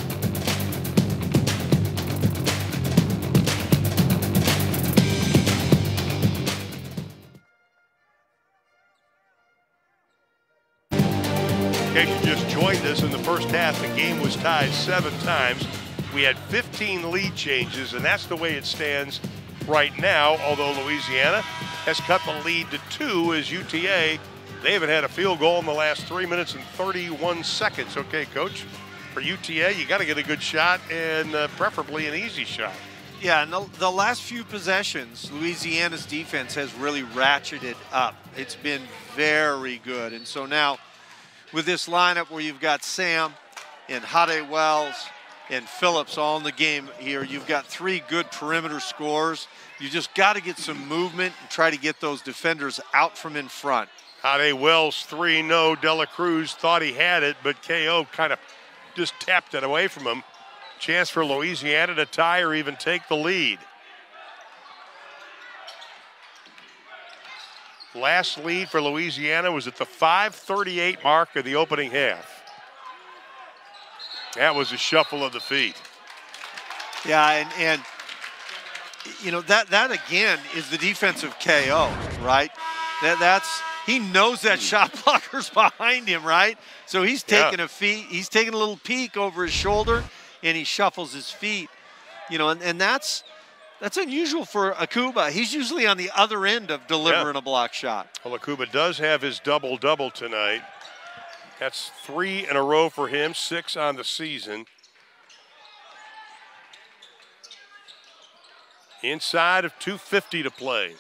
In case you just joined us, in the first half, the game was tied seven times. We had fifteen lead changes, and that's the way it stands right now, although Louisiana has cut the lead to two as U T A, they haven't had a field goal in the last three minutes and thirty-one seconds. Okay, Coach, for U T A, you got to get a good shot and uh, preferably an easy shot. Yeah, and the, the last few possessions, Louisiana's defense has really ratcheted up. It's been very good. And so now with this lineup where you've got Sam and Hade Wells and Phillips all in the game here, you've got three good perimeter scorers. You just got to get some movement and try to get those defenders out from in front. Hade Wells three, no. Dela Cruz thought he had it, but K O kind of just tapped it away from him. Chance for Louisiana to tie or even take the lead. Last lead for Louisiana was at the five thirty-eight mark of the opening half. That was a shuffle of the feet. Yeah, and, and you know, that, that again is the defense of K O, right? That, that's, he knows that shot blocker's behind him, right? So he's taking yeah. a feet, he's taking a little peek over his shoulder, and he shuffles his feet. You know, and, and that's that's unusual for Akuba. He's usually on the other end of delivering yeah. a block shot. Well, Akuba does have his double-double tonight. That's three in a row for him, six on the season. Inside of two fifty to play.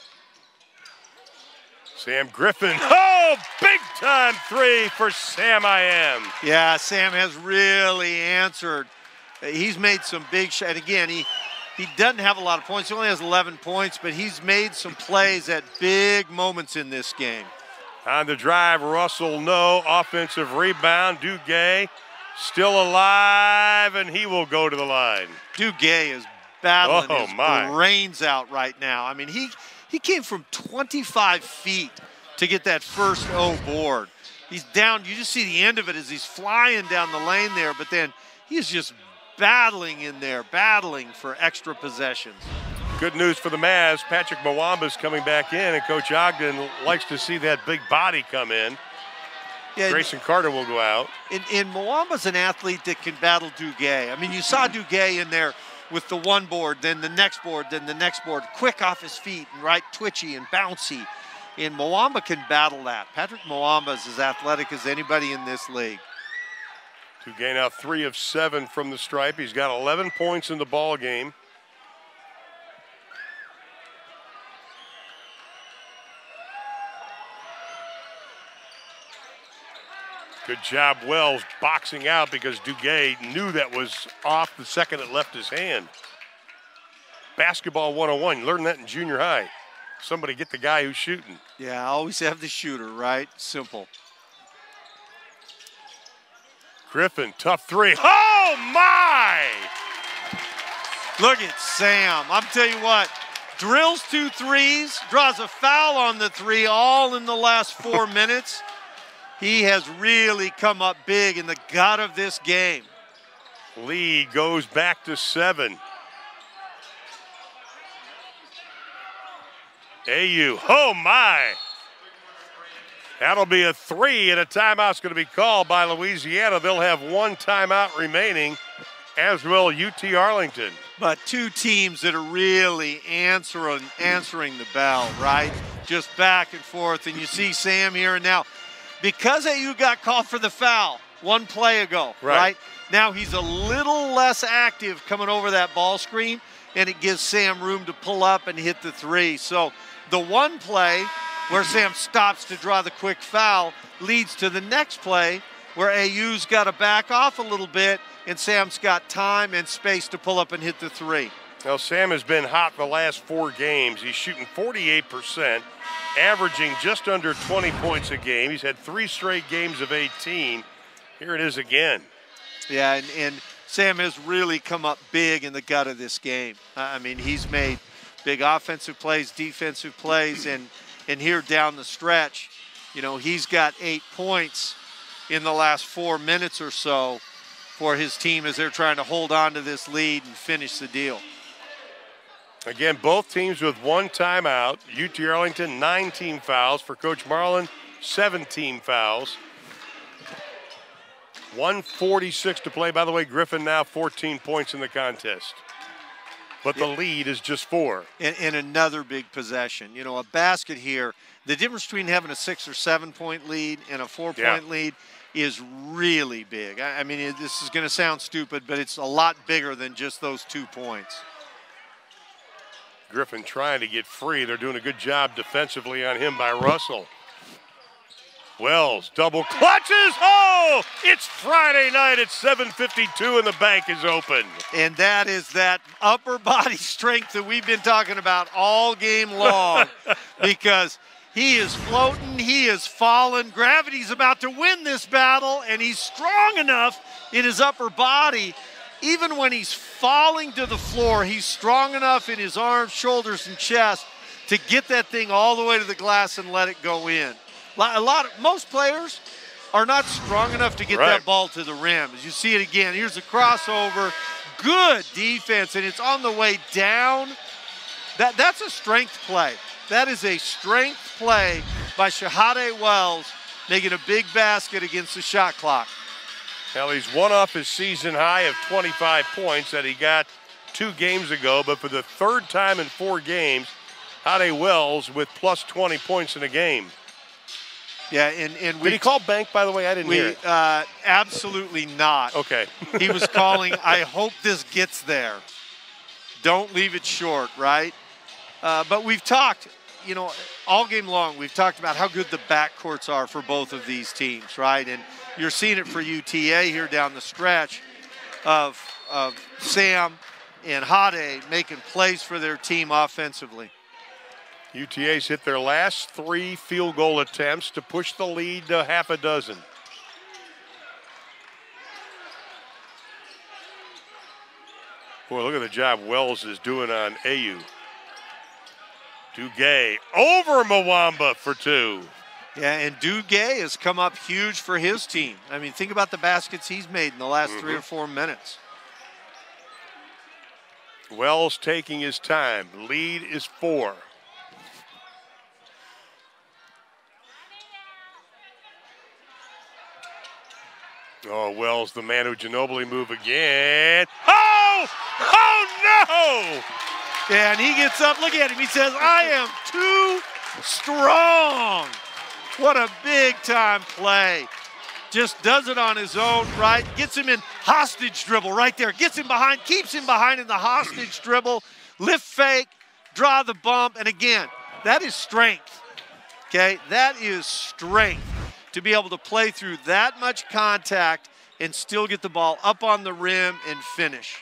Sam Griffin, oh, big-time three for Sam I Am. Yeah, Sam has really answered. He's made some big shots. And again, he, he doesn't have a lot of points. He only has eleven points, but he's made some plays at big moments in this game. On the drive, Russell, no. Offensive rebound. Duguay still alive, and he will go to the line. Duguay is battling oh, his my. brains out right now. I mean, he, he came from twenty-five feet to get that first O board. He's down. You just see the end of it as he's flying down the lane there, but then he's just battling in there, battling for extra possessions. Good news for the Mavs. Patrick Mwamba's coming back in, and Coach Ogden likes to see that big body come in. Yeah, Grayson Carter will go out. And, and Mwamba's an athlete that can battle Duguay. I mean, you saw Duguay in there with the one board, then the next board, then the next board, quick off his feet, and right, twitchy and bouncy. And Mwamba can battle that. Patrick Mwamba is as athletic as anybody in this league. Duguay now three of seven from the stripe. He's got eleven points in the ball game. Good job, Wells, boxing out because Duguay knew that was off the second it left his hand. Basketball one oh one, you learned that in junior high. Somebody get the guy who's shooting. Yeah, always have the shooter, right? Simple. Griffin, tough three. Oh, my! Look at Sam. I'm telling you what, drills two threes, draws a foul on the three, all in the last four minutes. He has really come up big in the gut of this game. Lead goes back to seven. A U, oh my. That'll be a three, and a timeout's going to be called by Louisiana. They'll have one timeout remaining, as will U T Arlington. But two teams that are really answering, answering the bell, right? Just back and forth, and you see Sam here and now. Because A U got called for the foul one play ago, right. right? Now he's a little less active coming over that ball screen, and it gives Sam room to pull up and hit the three. So the one play where Sam stops to draw the quick foul leads to the next play where A U's got to back off a little bit, and Sam's got time and space to pull up and hit the three. Now, Sam has been hot the last four games. He's shooting forty-eight percent, averaging just under twenty points a game. He's had three straight games of eighteen. Here it is again. Yeah, and, and Sam has really come up big in the gut of this game. I mean, he's made big offensive plays, defensive plays, and, and here down the stretch, you know, he's got eight points in the last four minutes or so for his team as they're trying to hold on to this lead and finish the deal. Again, both teams with one timeout. U T Arlington, nine team fouls. For Coach Marlin, seventeen fouls. one forty-six to play. By the way, Griffin now fourteen points in the contest. But the lead is just four. And, and another big possession. You know, a basket here, the difference between having a six or seven point lead and a four point yeah. lead is really big. I, I mean, it, this is going to sound stupid, but it's a lot bigger than just those two points. Griffin trying to get free. They're doing a good job defensively on him by Russell. Wells double clutches. Oh, it's Friday night at seven fifty-two and the bank is open. And that is that upper body strength that we've been talking about all game long because he is floating, he is falling. Gravity's about to win this battle, and he's strong enough in his upper body. Even when he's falling to the floor, he's strong enough in his arms, shoulders, and chest to get that thing all the way to the glass and let it go in. A lot of, most players are not strong enough to get right. that ball to the rim. As you see it again, here's a crossover. Good defense, and it's on the way down. That, that's a strength play. That is a strength play by Shahade Wells, making a big basket against the shot clock. Well, he's one off his season high of twenty-five points that he got two games ago, but for the third time in four games, Shahade Wells with plus twenty points in a game. Yeah, and, and we. Did he call bank, by the way? I didn't we, hear it. Uh, absolutely not. Okay. He was calling, I hope this gets there. Don't leave it short, right? Uh, but we've talked, you know, all game long, we've talked about how good the backcourts are for both of these teams, right? And you're seeing it for U T A here down the stretch of, of Sam and Hade making plays for their team offensively. U T A's hit their last three field goal attempts to push the lead to half a dozen. Boy, look at the job Wells is doing on A U. Duguay over Mwamba for two. Yeah, and Duguay has come up huge for his team. I mean, think about the baskets he's made in the last mm-hmm. three or four minutes. Wells taking his time. Lead is four. Oh, Wells, the Manu Ginobili move again. Oh! Oh, no! Yeah, and he gets up. Look at him. He says, I am too strong. What a big-time play. just does it on his own, right? Gets him in hostage dribble right there. Gets him behind, keeps him behind in the hostage dribble. Lift fake, draw the bump, and again, that is strength, okay? That is strength to be able to play through that much contact and still get the ball up on the rim and finish.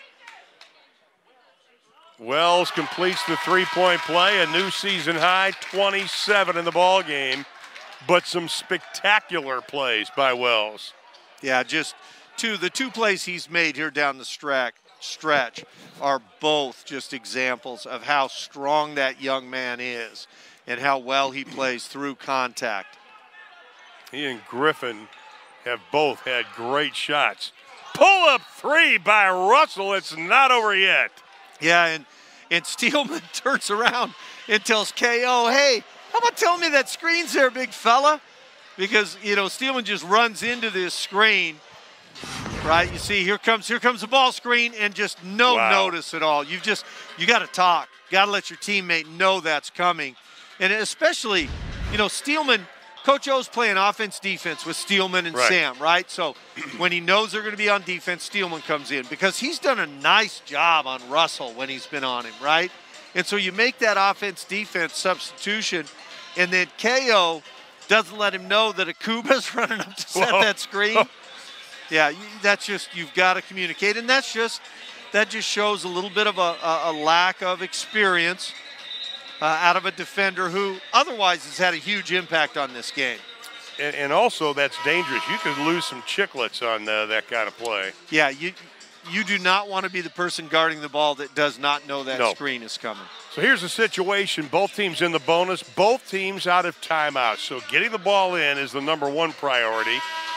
Wells completes the three-point play, a new season high, twenty-seven in the ball game, but some spectacular plays by Wells. Yeah, just two, the two plays he's made here down the stretch, stretch are both just examples of how strong that young man is and how well he plays through contact. He and Griffin have both had great shots. Pull-up three by Russell. It's not over yet. Yeah, and, and Steelman turns around and tells K O, hey, how about telling me that screen's there, big fella? Because, you know, Steelman just runs into this screen, right? You see, here comes here comes the ball screen and just no Wow. notice at all. You've just, you got to talk. Got to let your teammate know that's coming. And especially, you know, Steelman, Coach O's playing offense, defense with Steelman and Right. Sam, right? So when he knows they're going to be on defense, Steelman comes in because he's done a nice job on Russell when he's been on him, right? And so you make that offense-defense substitution, and then K O doesn't let him know that Akuba's running up to set Whoa. that screen. Yeah, you, that's just, you've got to communicate, and that's just, that just shows a little bit of a, a, a lack of experience uh, out of a defender who otherwise has had a huge impact on this game. And, and also, that's dangerous. You could lose some chicklets on uh, that kind of play. Yeah, you you do not want to be the person guarding the ball that does not know that No. screen is coming. So here's the situation. Both teams in the bonus, both teams out of timeout. So getting the ball in is the number one priority.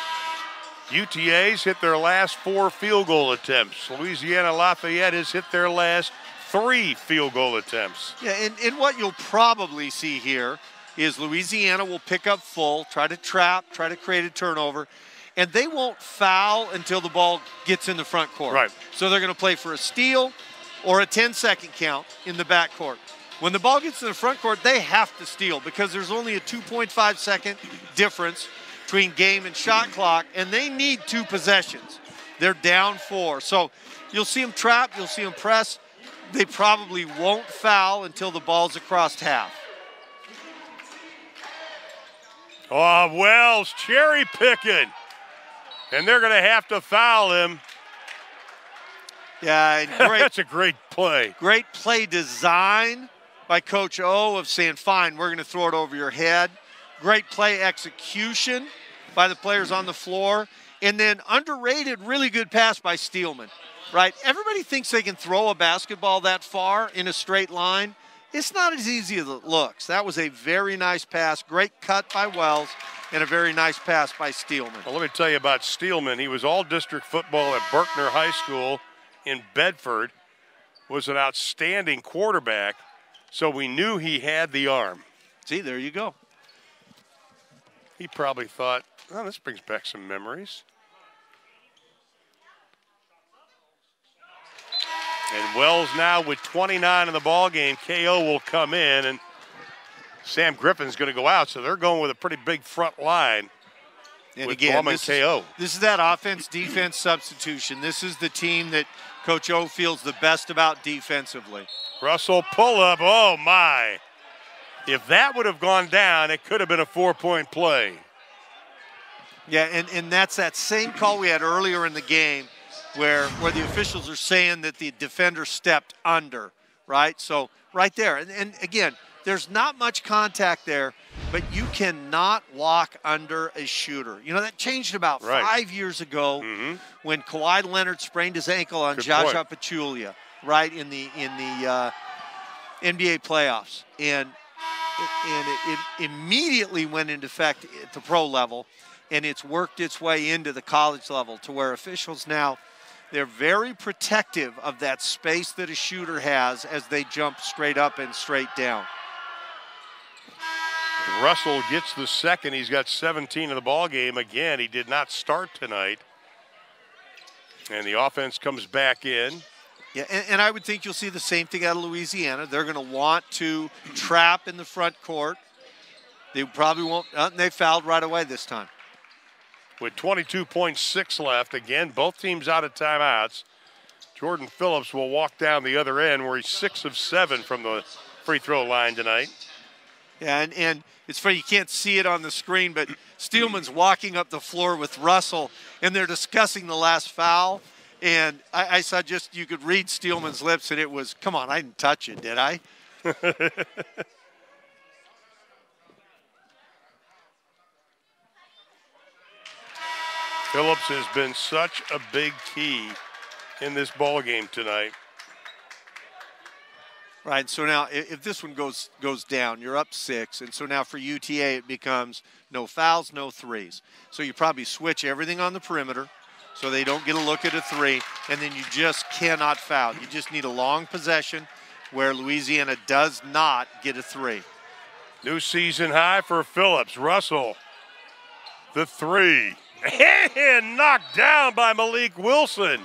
U T A's hit their last four field goal attempts. Louisiana Lafayette has hit their last three field goal attempts. Yeah, and, and what you'll probably see here is Louisiana will pick up full, try to trap, try to create a turnover, and they won't foul until the ball gets in the front court. Right. So they're going to play for a steal or a ten-second count in the back court. When the ball gets in the front court, they have to steal because there's only a two point five second difference between game and shot clock, and they need two possessions. They're down four. So you'll see them trap, you'll see them press. They probably won't foul until the ball's across half. Oh, Wells cherry picking. And they're going to have to foul him. Yeah, and great. That's a great play. Great play design by Coach O of saying, fine, we're going to throw it over your head. Great play execution by the players on the floor. And then underrated, really good pass by Steelman, right? Everybody thinks they can throw a basketball that far in a straight line. It's not as easy as it looks. That was a very nice pass. Great cut by Wells and a very nice pass by Steelman. Well, let me tell you about Steelman. He was all-district football at Berkner High School in Bedford, was an outstanding quarterback, so we knew he had the arm. See, there you go. He probably thought, oh, this brings back some memories. And Wells now with twenty-nine in the ball game. K O will come in, and Sam Griffin's going to go out, so they're going with a pretty big front line. And with again, Blum and this K O. Is, this is that offense-defense substitution. This is the team that Coach O feels the best about defensively. Russell pull-up, oh my. If that would have gone down, it could have been a four-point play. Yeah, and, and that's that same call we had earlier in the game where, where the officials are saying that the defender stepped under, right? So right there. And, and again, there's not much contact there, but you cannot walk under a shooter. You know, that changed about Right. five years ago Mm-hmm. when Kawhi Leonard sprained his ankle on Good Jaja point. Pachulia, right, in the in the uh, N B A playoffs. And, it, and it, it immediately went into effect at the pro level, and it's worked its way into the college level to where officials now, they're very protective of that space that a shooter has as they jump straight up and straight down. Russell gets the second. He's got seventeen in the ball game. Again, he did not start tonight. And the offense comes back in. Yeah, and, and I would think you'll see the same thing out of Louisiana. They're going to want to trap in the front court. They probably won't. Uh, they fouled right away this time. with twenty-two point six left. Again, both teams out of timeouts. Jordan Phillips will walk down the other end where he's six of seven from the free throw line tonight. Yeah, and, and it's funny, you can't see it on the screen, but Steelman's walking up the floor with Russell, and they're discussing the last foul. And I, I saw just, you could read Steelman's lips, and it was, come on, I didn't touch it, did I? Phillips has been such a big key in this ball game tonight. Right, so now if this one goes goes down, you're up six, and so now for U T A it becomes no fouls, no threes. So you probably switch everything on the perimeter so they don't get a look at a three, and then you just cannot foul. You just need a long possession where Louisiana does not get a three. New season high for Phillips. Russell, the three. And knocked down by Malik Wilson.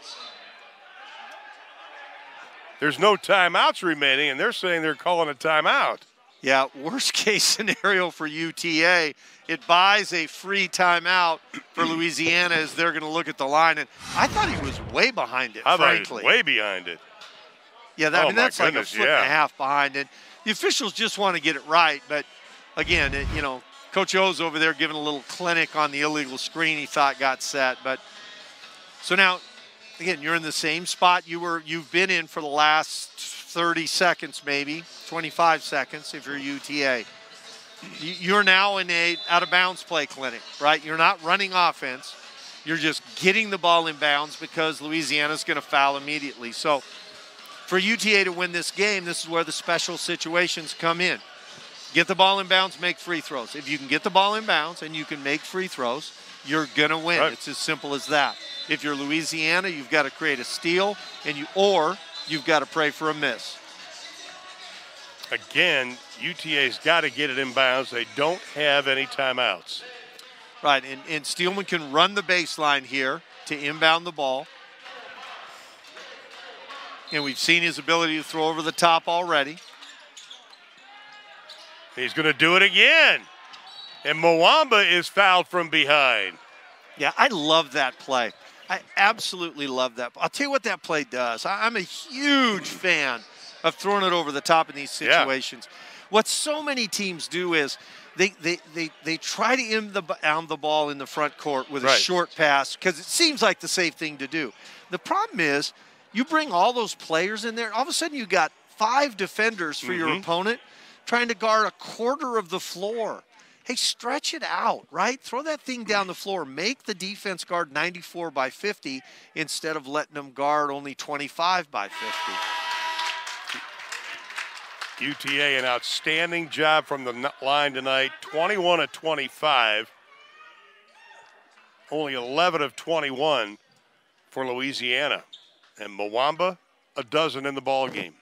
There's no timeouts remaining, and they're saying they're calling a timeout. Yeah, worst case scenario for U T A, it buys a free timeout for Louisiana as they're going to look at the line. And I thought he was way behind it, I frankly. thought he was way behind it. Yeah, that, oh I mean, that's like goodness, a foot yeah. and a half behind it. The officials just want to get it right, but again, it, you know, Coach O's over there giving a little clinic on the illegal screen he thought got set. But so now, again, you're in the same spot you were, you've been in for the last thirty seconds, maybe twenty-five seconds if you're U T A. You're now in a out-of-bounds play clinic, right? You're not running offense. You're just getting the ball in bounds because Louisiana's going to foul immediately. So for U T A to win this game, this is where the special situations come in. Get the ball in bounds, make free throws. If you can get the ball in bounds and you can make free throws, you're going to win. Right. It's as simple as that. If you're Louisiana, you've got to create a steal, and you or you've got to pray for a miss. Again, U T A's got to get it in bounds. They don't have any timeouts. Right, and, and Steelman can run the baseline here to inbound the ball. And we've seen his ability to throw over the top already. He's going to do it again. And Mwamba is fouled from behind. Yeah, I love that play. I absolutely love that. I'll tell you what that play does. I'm a huge fan of throwing it over the top in these situations. Yeah. What so many teams do is they they they, they try to inbound the ball in the front court with a right. short pass because it seems like the safe thing to do. The problem is you bring all those players in there, all of a sudden you got five defenders for mm-hmm. your opponent trying to guard a quarter of the floor. Hey, stretch it out, right? Throw that thing down the floor. Make the defense guard ninety-four by fifty instead of letting them guard only twenty-five by fifty. U T A, an outstanding job from the line tonight. twenty-one of twenty-five. Only eleven of twenty-one for Louisiana. And Mwamba, a dozen in the ball game.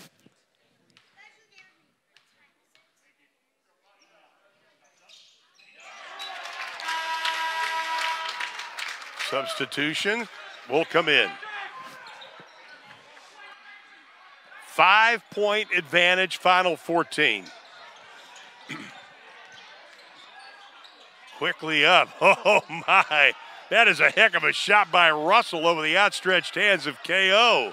Substitution will come in. Five-point advantage, final fourteen. Quickly up. Oh, my. That is a heck of a shot by Russell over the outstretched hands of K O.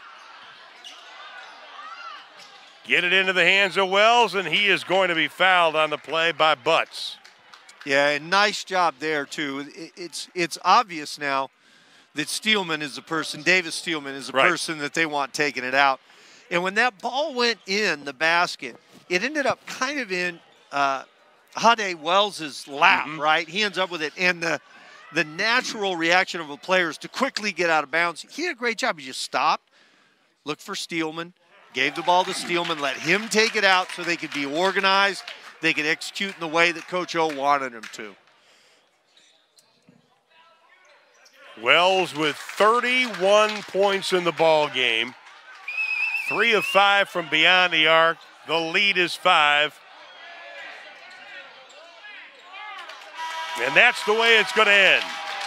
Get it into the hands of Wells, and he is going to be fouled on the play by Butts. Yeah, and nice job there, too. It's it's obvious now that Steelman is the person, Davis Steelman is the right. person that they want taking it out. And when that ball went in the basket, it ended up kind of in uh, Hade Wells' lap, mm-hmm. right? He ends up with it. And the, the natural reaction of a player is to quickly get out of bounds. He did a great job. He just stopped, looked for Steelman, gave the ball to Steelman, let him take it out so they could be organized. They could execute in the way that Coach O wanted him to. Wells with thirty-one points in the ball game. Three of five from beyond the arc. The lead is five. And that's the way it's going to end.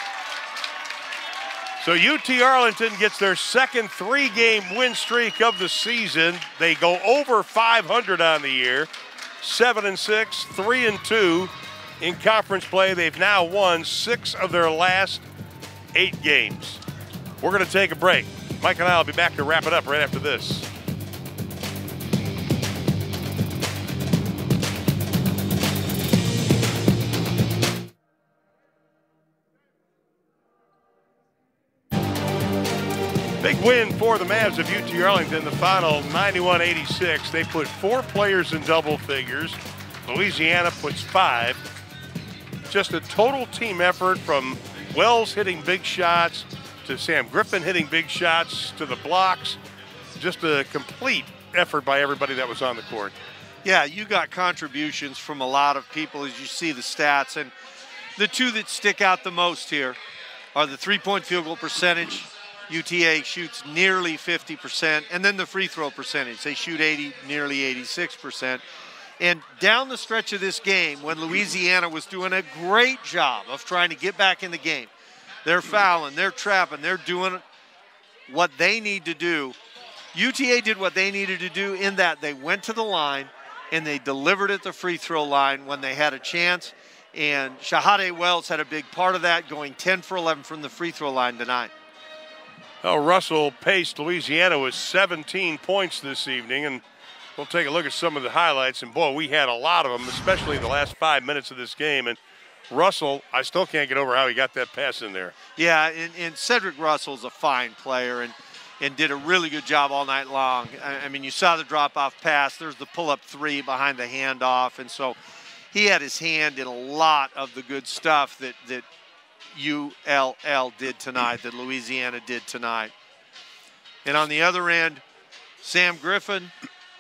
So U T Arlington gets their second three-game win streak of the season. They go over five hundred on the year. Seven and six, three and two. in conference play. They've now won six of their last eight games. We're going to take a break. Mike and I will be back to wrap it up right after this. Big win for the Mavs of U T Arlington, the final ninety-one eighty-six. They put four players in double figures. Louisiana puts five. Just a total team effort from Wells hitting big shots to Sam Griffin hitting big shots to the blocks. Just a complete effort by everybody that was on the court. Yeah, you got contributions from a lot of people as you see the stats. And the two that stick out the most here are the three-point field goal percentage. U T A shoots nearly fifty percent, and then the free throw percentage. They shoot eighty, nearly eighty-six percent. And down the stretch of this game, when Louisiana was doing a great job of trying to get back in the game, they're fouling, they're trapping, they're doing what they need to do. U T A did what they needed to do in that they went to the line and they delivered at the free throw line when they had a chance. And Shahade Wells had a big part of that, going ten for eleven from the free throw line tonight. Oh, Russell paced Louisiana with seventeen points this evening, and we'll take a look at some of the highlights. And boy, we had a lot of them, especially in the last five minutes of this game. And Russell, I still can't get over how he got that pass in there. Yeah, and, and Cedric Russell's a fine player and, and did a really good job all night long. I, I mean, you saw the drop-off pass. There's the pull-up three behind the handoff. And so he had his hand in a lot of the good stuff that, that U L L did tonight, that Louisiana did tonight. And on the other end, Sam Griffin,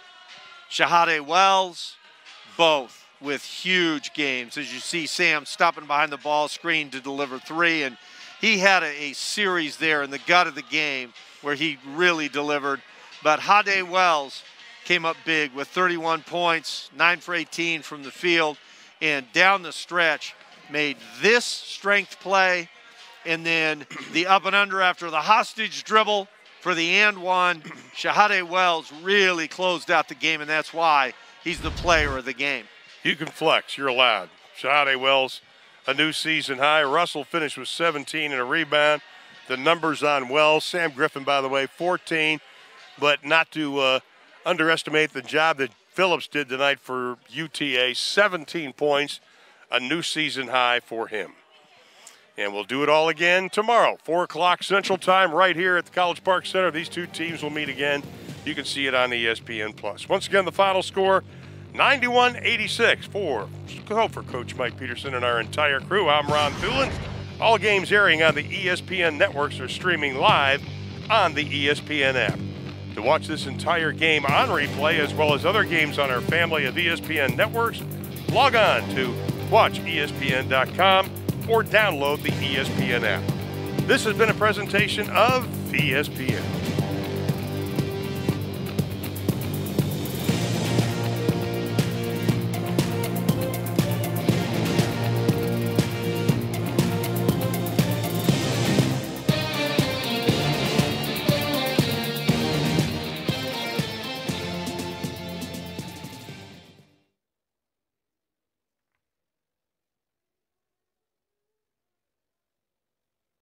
Shahade Wells, both with huge games. As you see Sam stopping behind the ball screen to deliver three, and he had a, a series there in the gut of the game where he really delivered. But Hade Wells came up big with thirty-one points, nine for eighteen from the field, and down the stretch made this strength play, and then the up and under after the hostage dribble for the and one. Shahade Wells really closed out the game, and that's why he's the player of the game. You can flex, you're allowed. Shahade Wells, a new season high. Russell finished with seventeen and a rebound. The numbers on Wells. Sam Griffin, by the way, fourteen, but not to uh, underestimate the job that Phillips did tonight for U T A. seventeen points, a new season high for him. And we'll do it all again tomorrow, four o'clock Central Time, right here at the College Park Center. These two teams will meet again. You can see it on E S P N plus. Once again, the final score, ninety-one eighty-six for, for Coach Mike Peterson and our entire crew. I'm Ron Thulin. All games airing on the E S P N networks are streaming live on the E S P N app. To watch this entire game on replay, as well as other games on our family of E S P N networks, log on to watch E S P N dot com or download the E S P N app. This has been a presentation of E S P N.